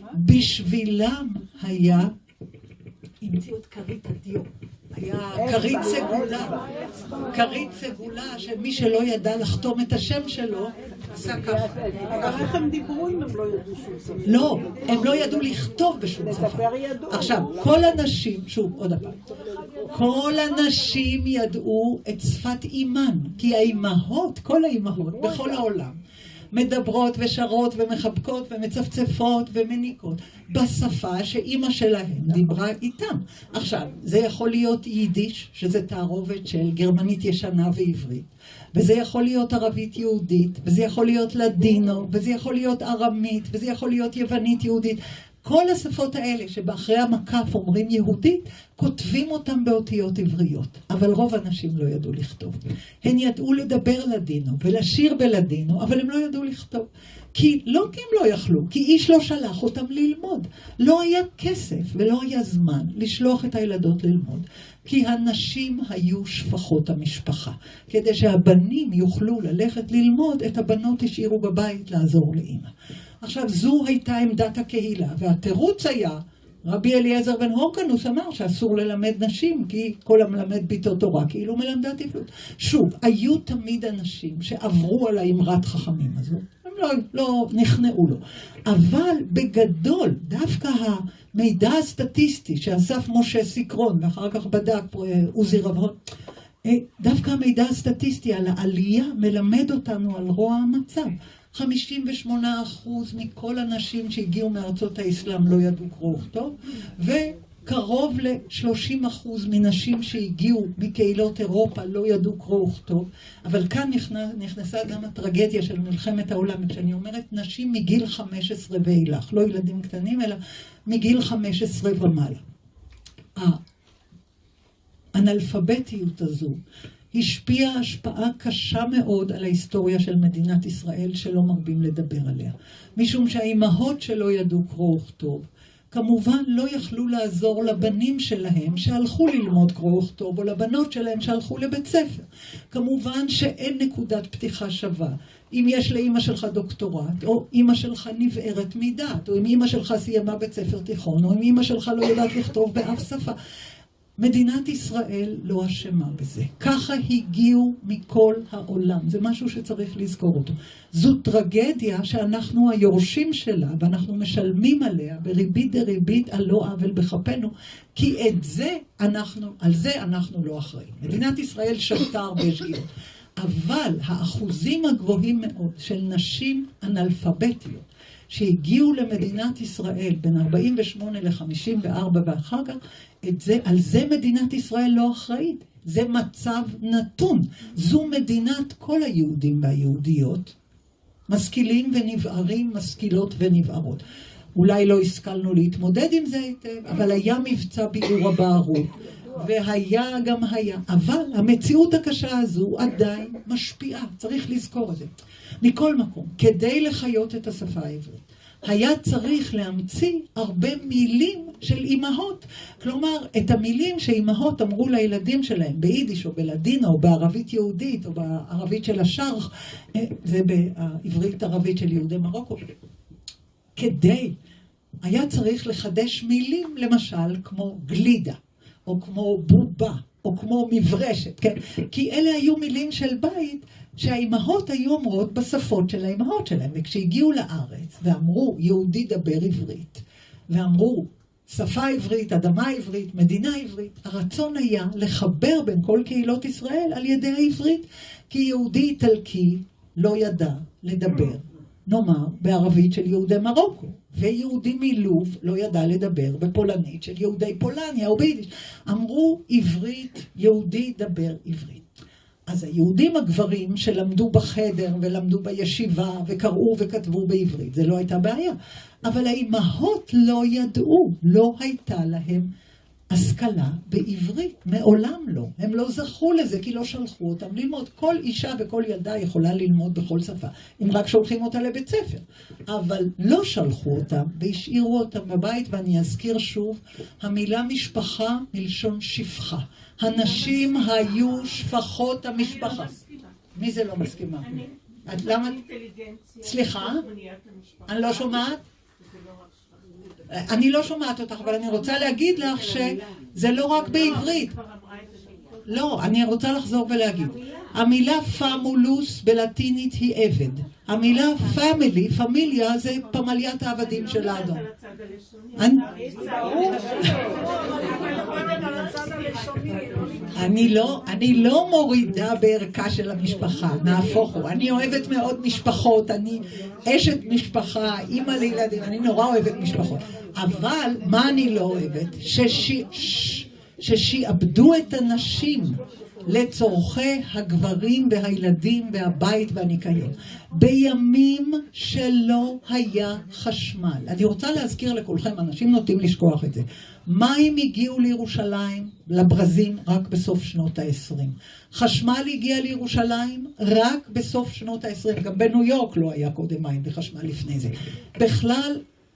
בשבילם היה, המציאו את כרית הדיו. היה כרית סגולה, כרית סגולה שמי שלא ידע לחתום את השם שלו, עשה ככה. אבל איך הם דיברו אם הם לא ידעו שום שפה? לא, הם לא ידעו לכתוב בשום שפה. עכשיו, כל הנשים, שוב, עוד הפעם, כל הנשים ידעו את שפת אימן, כי האימהות, כל האימהות בכל העולם, מדברות ושרות ומחבקות ומצפצפות ומניקות בשפה שאימא שלהם דיברה איתם. עכשיו, זה יכול להיות יידיש, שזה תערובת של גרמנית ישנה ועברית, וזה יכול להיות ערבית יהודית, וזה יכול להיות לדינו, וזה יכול להיות ארמית, וזה יכול להיות יוונית יהודית. כל השפות האלה שבאחרי המקף אומרים יהודית, כותבים אותם באותיות עבריות. אבל רוב האנשים לא ידעו לכתוב. הן ידעו לדבר לדינו ולשיר בלדינו, אבל הם לא ידעו לכתוב. כי לא כי הם לא יכלו, כי איש לא שלח אותם ללמוד. לא היה כסף ולא היה זמן לשלוח את הילדות ללמוד. כי הנשים היו שפחות המשפחה. כדי שהבנים יוכלו ללכת ללמוד, את הבנות השאירו בבית לעזור לאמא. עכשיו, זו הייתה עמדת הקהילה, והתירוץ היה, רבי אליעזר בן הורקנוס אמר שאסור ללמד נשים, כי כל המלמד ביתו תורה, כאילו מלמדה תפלות. שוב, היו תמיד אנשים שעברו על האמרת חכמים הזו, הם לא, לא נכנעו לו. אבל בגדול, דווקא המידע הסטטיסטי שאסף משה סיקרון, ואחר כך בדק עוזי רבהון, דווקא המידע הסטטיסטי על העלייה מלמד אותנו על רוע המצב. חמישים ושמונה אחוז מכל הנשים שהגיעו מארצות האסלאם לא ידעו קרוא וכתוב, וקרוב ל-שלושים אחוז מנשים שהגיעו מקהילות אירופה לא ידעו קרוא וכתוב, אבל כאן נכנס, נכנסה גם הטרגדיה של מלחמת העולם, כשאני אומרת נשים מגיל חמש עשרה ואילך, לא ילדים קטנים, אלא מגיל חמש עשרה ומעלה. האנאלפביתיות הזו השפיעה השפעה קשה מאוד על ההיסטוריה של מדינת ישראל שלא מרבים לדבר עליה. משום שהאימהות שלא ידעו קרוא וכתוב, כמובן לא יכלו לעזור לבנים שלהם שהלכו ללמוד קרוא וכתוב, או לבנות שלהם שהלכו לבית ספר. כמובן שאין נקודת פתיחה שווה. אם יש לאמא שלך דוקטורט, או אמא שלך נבערת מדעת, או אם אמא שלך סיימה בית ספר תיכון, או אם אמא שלך לא יודעת לכתוב באף שפה. מדינת ישראל לא אשמה בזה. ככה הגיעו מכל העולם. זה משהו שצריך לזכור אותו. זו טרגדיה שאנחנו היורשים שלה, ואנחנו משלמים עליה בריבית דריבית על לא עוול בכפנו, כי את זה אנחנו, על זה אנחנו לא אחראים. מדינת ישראל שתה הרבה שגיאות. אבל האחוזים הגבוהים מאוד של נשים אנאלפביתיות, שהגיעו למדינת ישראל בין ארבעים ושמונה ל-חמישים וארבע ואחר כך, את זה, על זה מדינת ישראל לא אחראית. זה מצב נתון. זו מדינת כל היהודים והיהודיות, משכילים ונבערים, משכילות ונבערות. אולי לא השכלנו להתמודד עם זה היטב, אבל היה מבצע ביעור הבערות, והיה גם היה. אבל המציאות הקשה הזו עדיין משפיעה, צריך לזכור את זה. מכל מקום, כדי לחיות את השפה העברית, היה צריך להמציא הרבה מילים של אימהות. כלומר, את המילים שאימהות אמרו לילדים שלהם, ביידיש או בלדינה או בערבית יהודית או בערבית של השרח, זה בעברית ערבית של יהודי מרוקו. כדי, היה צריך לחדש מילים, למשל, כמו גלידה, או כמו בובה, או כמו מברשת, כן? כי אלה היו מילים של בית, שהאימהות היו אומרות בשפות של האימהות שלהם, וכשהגיעו לארץ ואמרו יהודי דבר עברית, ואמרו שפה עברית, אדמה עברית, מדינה עברית, הרצון היה לחבר בין כל קהילות ישראל על ידי העברית, כי יהודי איטלקי לא ידע לדבר, נאמר, בערבית של יהודי מרוקו, ויהודי מלוב לא ידע לדבר בפולנית של יהודי פולניה או ביידיש. אמרו עברית, יהודי דבר עברית. אז היהודים הגברים שלמדו בחדר ולמדו בישיבה וקראו וכתבו בעברית, זה לא הייתה בעיה. אבל האימהות לא ידעו, לא הייתה להם השכלה בעברית, מעולם לא. הם לא זכו לזה כי לא שלחו אותם ללמוד. כל אישה וכל ילדה יכולה ללמוד בכל שפה, אם רק שולחים אותה לבית ספר. אבל לא שלחו אותם והשאירו אותם בבית, ואני אזכיר שוב, המילה משפחה מלשון שפחה. הנשים היו שפחות המשפחה. מי זה לא מסכימה? את למה? סליחה? אני לא שומעת? אני לא שומעת אותך, אבל אני רוצה להגיד לך שזה לא רק בעברית. לא, אני רוצה לחזור ולהגיד. המילה פמולוס בלטינית היא עבד. המילה פמילי, פמיליה, זה פמליית העבדים של האדון. אני לא, אני לא מורידה בערכה של המשפחה, נהפוך הוא. אני אוהבת מאוד משפחות, אני אשת משפחה, אימא לילדים, אני נורא אוהבת משפחות. אבל מה אני לא אוהבת? ששיעבדו את הנשים לצורכי הגברים והילדים והבית והניקיון. בימים שלא היה חשמל. אני רוצה להזכיר לכולכם, אנשים נוטים לשכוח את זה. מים הגיעו לירושלים, לברזים, רק בסוף שנות ה-עשרים. חשמל הגיע לירושלים רק בסוף שנות ה-עשרים. גם בניו יורק לא היה קודם מים וחשמל לפני זה. בכלל,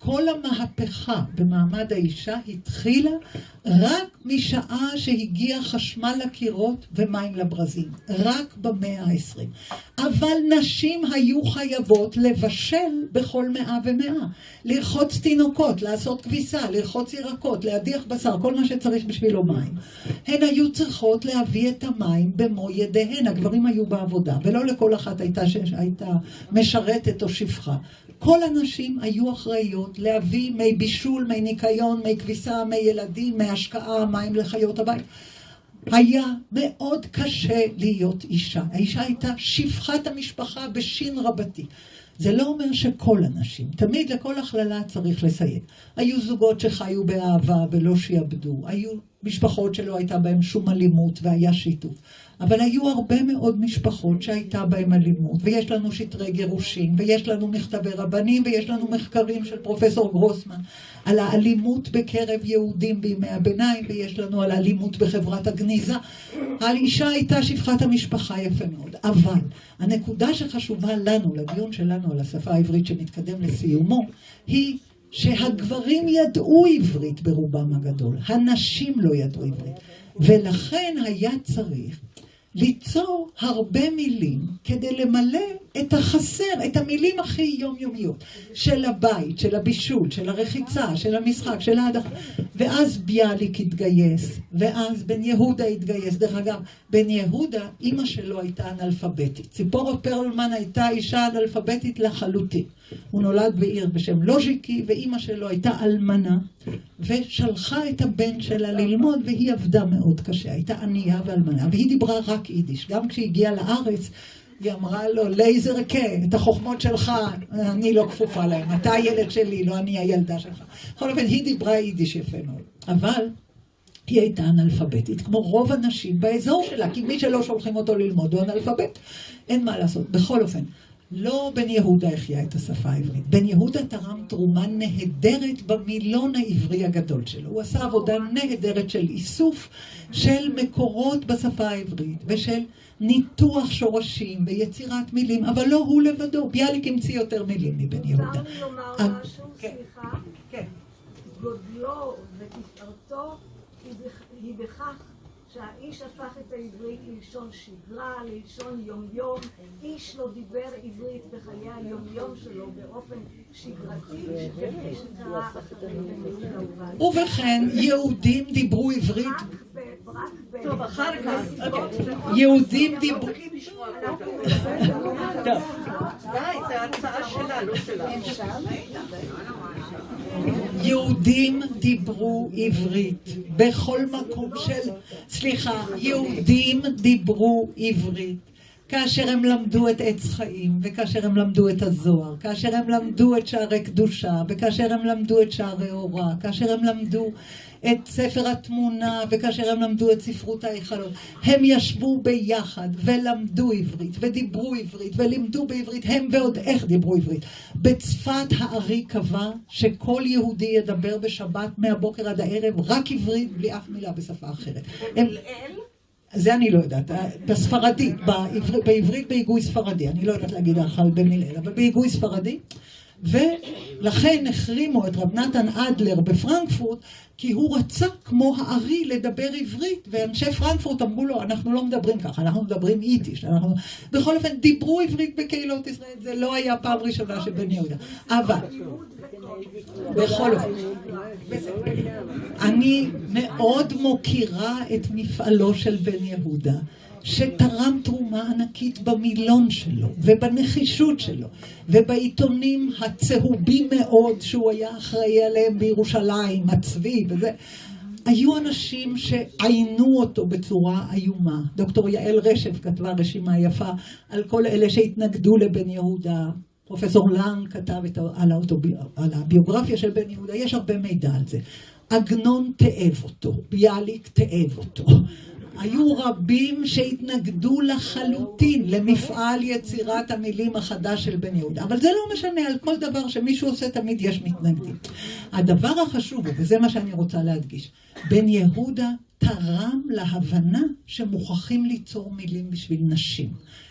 כל המהפכה במעמד האישה התחילה רק משעה שהגיע חשמל לקירות ומים לברזים, רק במאה העשרים. אבל נשים היו חייבות לבשל בכל מאה ומאה, לרחוץ תינוקות, לעשות כביסה, לרחוץ ירקות, להדיח בשר, כל מה שצריך בשבילו מים. הן היו צריכות להביא את המים במו ידיהן, הגברים היו בעבודה, ולא לכל אחת הייתה, הייתה משרתת או שפחה. כל הנשים היו אחראיות להביא מי בישול, מי ניקיון, מי כביסה, מי ילדים, מי השקעה, מים לחיות הבית. היה מאוד קשה להיות אישה. האישה הייתה שפחת המשפחה בשין רבתי. זה לא אומר שכל הנשים, תמיד לכל הכללה צריך לסייג. היו זוגות שחיו באהבה ולא שיעבדו, היו משפחות שלא הייתה בהם שום אלימות והיה שיתוף. אבל היו הרבה מאוד משפחות שהייתה בהם אלימות, ויש לנו שטרי גירושים, ויש לנו מכתבי רבנים, ויש לנו מחקרים של פרופסור גרוסמן על האלימות בקרב יהודים בימי הביניים, ויש לנו על האלימות בחברת הגניזה. האישה הייתה שפחת המשפחה יפה מאוד, אבל הנקודה שחשובה לנו, לדיון שלנו על השפה העברית שמתקדם לסיומו, היא שהגברים ידעו עברית ברובם הגדול, הנשים לא ידעו עברית, ולכן היה צריך ליצור הרבה מילים כדי למלא את החסר, את המילים הכי יומיומיות של הבית, של הבישול, של הרחיצה, של המשחק, של ההדחה. ואז ביאליק התגייס, ואז בן יהודה התגייס. דרך אגב, בן יהודה, אמא שלו הייתה אנאלפביתית. ציפורה פרלמן הייתה אישה אנאלפביתית לחלוטין. הוא נולד בעיר בשם לוז'יקי, ואמא שלו הייתה אלמנה, ושלחה את הבן שלה ללמוד, והיא עבדה מאוד קשה. הייתה ענייה ואלמנה, והיא דיברה רק יידיש. גם כשהיא הגיעה לארץ, היא אמרה לו, לייזר כן, את החוכמות שלך, אני לא כפופה להם. אתה הילד שלי, לא אני הילדה שלך. בכל אופן, היא דיברה יידיש יפה מאוד. אבל היא הייתה אנאלפביתית, כמו רוב הנשים באזור שלה, כי מי שלא שולחים אותו ללמוד הוא אנאלפבית. אין מה לעשות. בכל אופן, לא בן יהודה החיה את השפה העברית. בן יהודה תרם תרומה נהדרת במילון העברי הגדול שלו. הוא עשה עבודה נהדרת של איסוף של מקורות בשפה העברית, ושל ניתוח שורשים ויצירת מילים, אבל לא הוא לבדו. ביאליק המציא יותר מילים מבן יהודה. מותר לי לומר משהו, סליחה? כן. גודלו ותפארתו היא בכך שהאיש הפך את העברית ללשון שגרה, ללשון יומיום. איש לא דיבר עברית בחיי היומיום שלו באופן שגרתי, שכפי שקרה אחרי בן יהודה ובעלי. ובכן, יהודים דיברו עברית. רק ב... טוב, אחר כך. יהודים דיברו... טוב, די, זו ההצעה שלה, לא שלה. יהודים דיברו עברית בכל מקום של... סליחה, יהודים דיברו עברית כאשר הם למדו את עץ חיים, וכאשר הם למדו את הזוהר, כאשר הם למדו את שערי קדושה, וכאשר הם למדו את שערי אורה, כאשר הם למדו את ספר התמונה, וכאשר הם למדו את ספרות ההיכלות. הם ישבו ביחד ולמדו עברית, ודיברו עברית, ולימדו בעברית, הם ועוד איך דיברו עברית. בצפת הארי קבע שכל יהודי ידבר בשבת מהבוקר עד הערב, רק עברית, בלי אף מילה בשפה אחרת. הם... זה אני לא יודעת, בספרדית, בעברית, בעברית בהיגוי ספרדי, אני לא יודעת להגיד אחר במילל, אבל בהיגוי ספרדי, ולכן החרימו את רב נתן אדלר בפרנקפורט, כי הוא רצה כמו הארי לדבר עברית, ואנשי פרנקפורט אמרו לו, אנחנו לא מדברים ככה, אנחנו מדברים יידיש. אנחנו... בכל אופן, דיברו עברית בקהילות ישראל, זה לא היה פעם ראשונה של בן יהודה. אבל, בכל אופן, אני מאוד מוקירה את מפעלו של בן יהודה, שתרם תרומה ענקית במילון שלו, ובנחישות שלו, ובעיתונים הצהובים מאוד שהוא היה אחראי עליהם בירושלים, הצבי וזה. היו אנשים שעיינו אותו בצורה איומה. דוקטור יעל רשף כתבה רשימה יפה על כל אלה שהתנגדו לבן יהודה. פרופסור לנג כתב על, האוטובי... על הביוגרפיה של בן יהודה, יש הרבה מידע על זה. עגנון תאב אותו, ביאליק תאב אותו. היו רבים שהתנגדו לחלוטין למפעל יצירת המילים החדש של בן יהודה. אבל זה לא משנה, על כל דבר שמישהו עושה תמיד יש מתנגדים. הדבר החשוב, וזה מה שאני רוצה להדגיש, בן יהודה תרם להבנה שמוכרחים ליצור מילים בשביל נשים.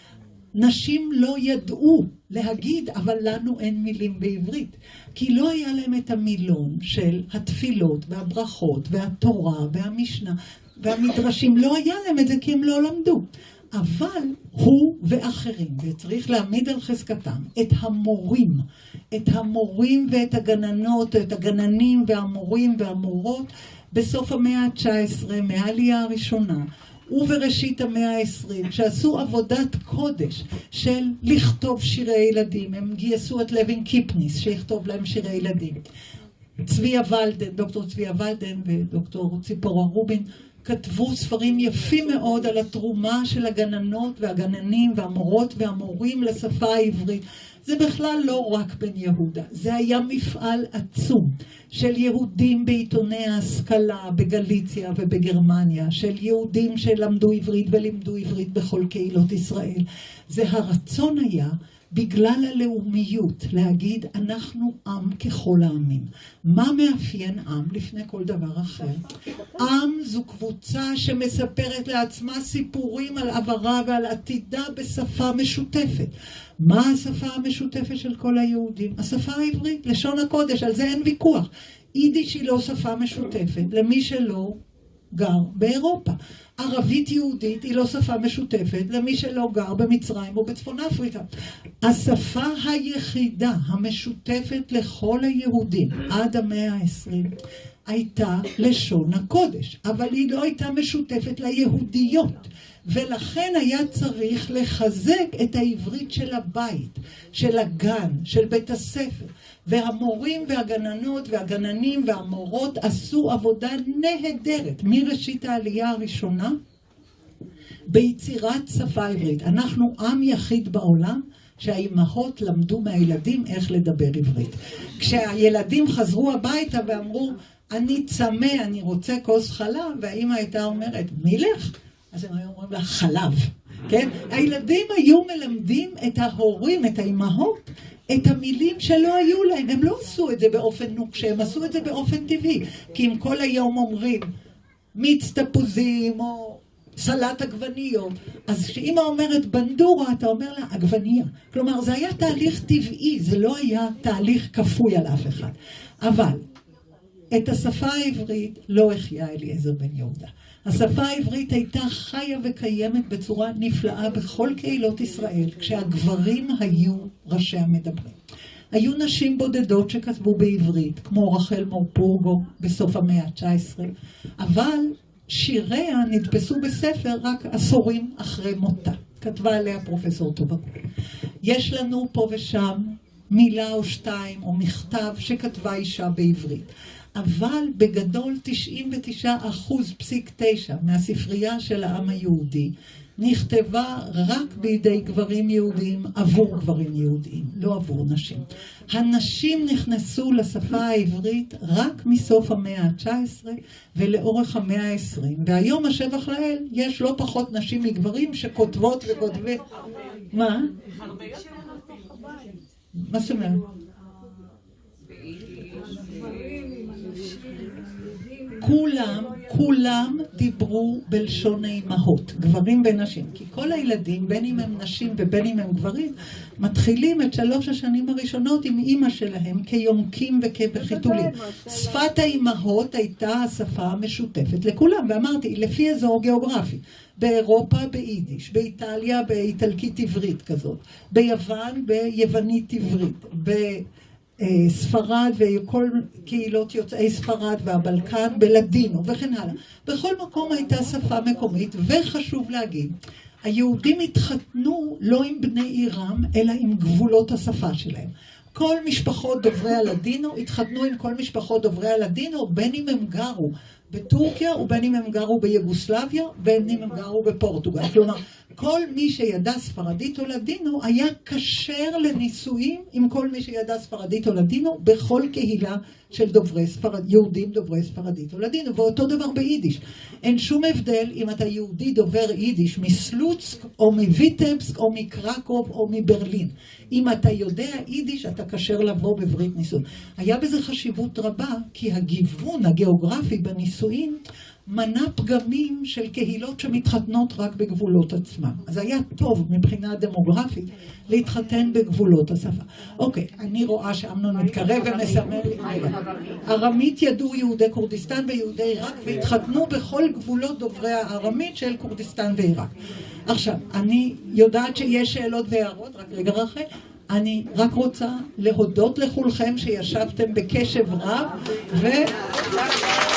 נשים לא ידעו להגיד, אבל לנו אין מילים בעברית. כי לא היה להם את המילון של התפילות והברכות והתורה והמשנה והמדרשים. לא היה להם את זה כי הם לא למדו. אבל הוא ואחרים, וצריך להעמיד על חזקתם, את המורים, את המורים ואת הגננות, את הגננים והמורים והמורות, בסוף המאה ה-תשע עשרה, מהעלייה הראשונה, ובראשית המאה ה-עשרים, שעשו עבודת קודש של לכתוב שירי ילדים. הם גייסו את לוין קיפניס שיכתוב להם שירי ילדים. צביה ולדן, דוקטור צביה ולדן ודוקטור ציפורה רובין, כתבו ספרים יפים מאוד על התרומה של הגננות והגננים והמורות והמורים לשפה העברית. זה בכלל לא רק בן יהודה, זה היה מפעל עצום של יהודים בעיתוני ההשכלה בגליציה ובגרמניה, של יהודים שלמדו עברית ולימדו עברית בכל קהילות ישראל. זה הרצון היה בגלל הלאומיות להגיד אנחנו עם ככל העמים. מה מאפיין עם לפני כל דבר אחר? עם זו קבוצה שמספרת לעצמה סיפורים על עברה ועל עתידה בשפה משותפת. מה השפה המשותפת של כל היהודים? השפה העברית, לשון הקודש, על זה אין ויכוח. יידיש היא לא שפה משותפת למי שלא גר באירופה. ערבית יהודית היא לא שפה משותפת למי שלא גר במצרים או בצפון אפריקה. השפה היחידה המשותפת לכל היהודים עד המאה העשרים הייתה לשון הקודש, אבל היא לא הייתה משותפת ליהודיות. ולכן היה צריך לחזק את העברית של הבית, של הגן, של בית הספר. והמורים והגננות והגננים והמורות עשו עבודה נהדרת מראשית העלייה הראשונה ביצירת שפה עברית. אנחנו עם יחיד בעולם שהאימהות למדו מהילדים איך לדבר עברית. כשהילדים חזרו הביתה ואמרו, אני צמא, אני רוצה כוס חלב, והאימא הייתה אומרת, מילך? אז הם היו אומרים לה, חלב. כן? הילדים היו מלמדים את ההורים, את האימהות, את המילים שלא היו להם. הם לא עשו את זה באופן נוקשה, הם עשו את זה באופן טבעי. כי אם כל היום אומרים מיץ תפוזים או סלט עגבניות, אז כשאמא אומרת בנדורה, אתה אומר לה עגבניה. כלומר, זה היה תהליך טבעי, זה לא היה תהליך כפוי על אף אחד. אבל את השפה העברית לא החיה אליעזר בן יהודה. השפה העברית הייתה חיה וקיימת בצורה נפלאה בכל קהילות ישראל, כשהגברים היו ראשי המדברים. היו נשים בודדות שכתבו בעברית, כמו רחל מורפורגו בסוף המאה ה-תשע עשרה, אבל שיריה נדפסו בספר רק עשורים אחרי מותה. כתבה עליה פרופסור טובה. יש לנו פה ושם מילה או שתיים או מכתב שכתבה אישה בעברית. אבל בגדול תשעים ותשעה אחוז פסיק תשע מהספרייה של העם היהודי נכתבה רק בידי גברים יהודים עבור גברים יהודים, לא עבור נשים. הנשים נכנסו לשפה העברית רק מסוף המאה ה-תשע עשרה ולאורך המאה ה-עשרים. והיום השבח לאל יש לא פחות נשים מגברים שכותבות וכותבים. מה? מה זאת אומרת? כולם, כולם דיברו בלשון האימהות, גברים ונשים. כי כל הילדים, בין אם הם נשים ובין אם הם גברים, מתחילים את שלוש השנים הראשונות עם אימא שלהם כיונקים וכבחיתולים. שפת האימהות הייתה השפה המשותפת לכולם, ואמרתי, לפי אזור גיאוגרפי. באירופה ביידיש, באיטליה באיטלקית עברית כזאת, ביוון ביוונית עברית, ב... ספרד וכל קהילות יוצאי ספרד והבלקן בלדינו וכן הלאה. בכל מקום הייתה שפה מקומית, וחשוב להגיד, היהודים התחתנו לא עם בני עירם, אלא עם גבולות השפה שלהם. כל משפחות דוברי הלדינו התחתנו עם כל משפחות דוברי הלדינו, בין אם הם גרו בטורקיה ובין אם הם גרו ביוגוסלביה, בין אם הם גרו בפורטוגל. כלומר, כל מי שידע ספרדית או לדינו היה כשר לנישואים עם כל מי שידע ספרדית או לדינו בכל קהילה של דוברי ספרד, יהודים דוברי ספרדית או לדינו. ואותו דבר ביידיש. אין שום הבדל אם אתה יהודי דובר יידיש מסלוצק או מוויטבסק או מקרקוב או מברלין. אם אתה יודע יידיש אתה כשר לבוא בברית נישואים. היה בזה חשיבות רבה כי הגיוון הגיאוגרפי בנישואים מנע פגמים של קהילות שמתחתנות רק בגבולות עצמם. אז היה טוב מבחינה דמוגרפית להתחתן בגבולות השפה. אוקיי, אני רואה שאמנון מתקרב ומסמל לי. ארמית ידעו יהודי כורדיסטן ויהודי עיראק והתחתנו בכל גבולות דוברי הארמית של כורדיסטן ועיראק. עכשיו, אני יודעת שיש שאלות והערות, רק רגע רחל. אני רק רוצה להודות לכולכם שישבתם בקשב רב ו...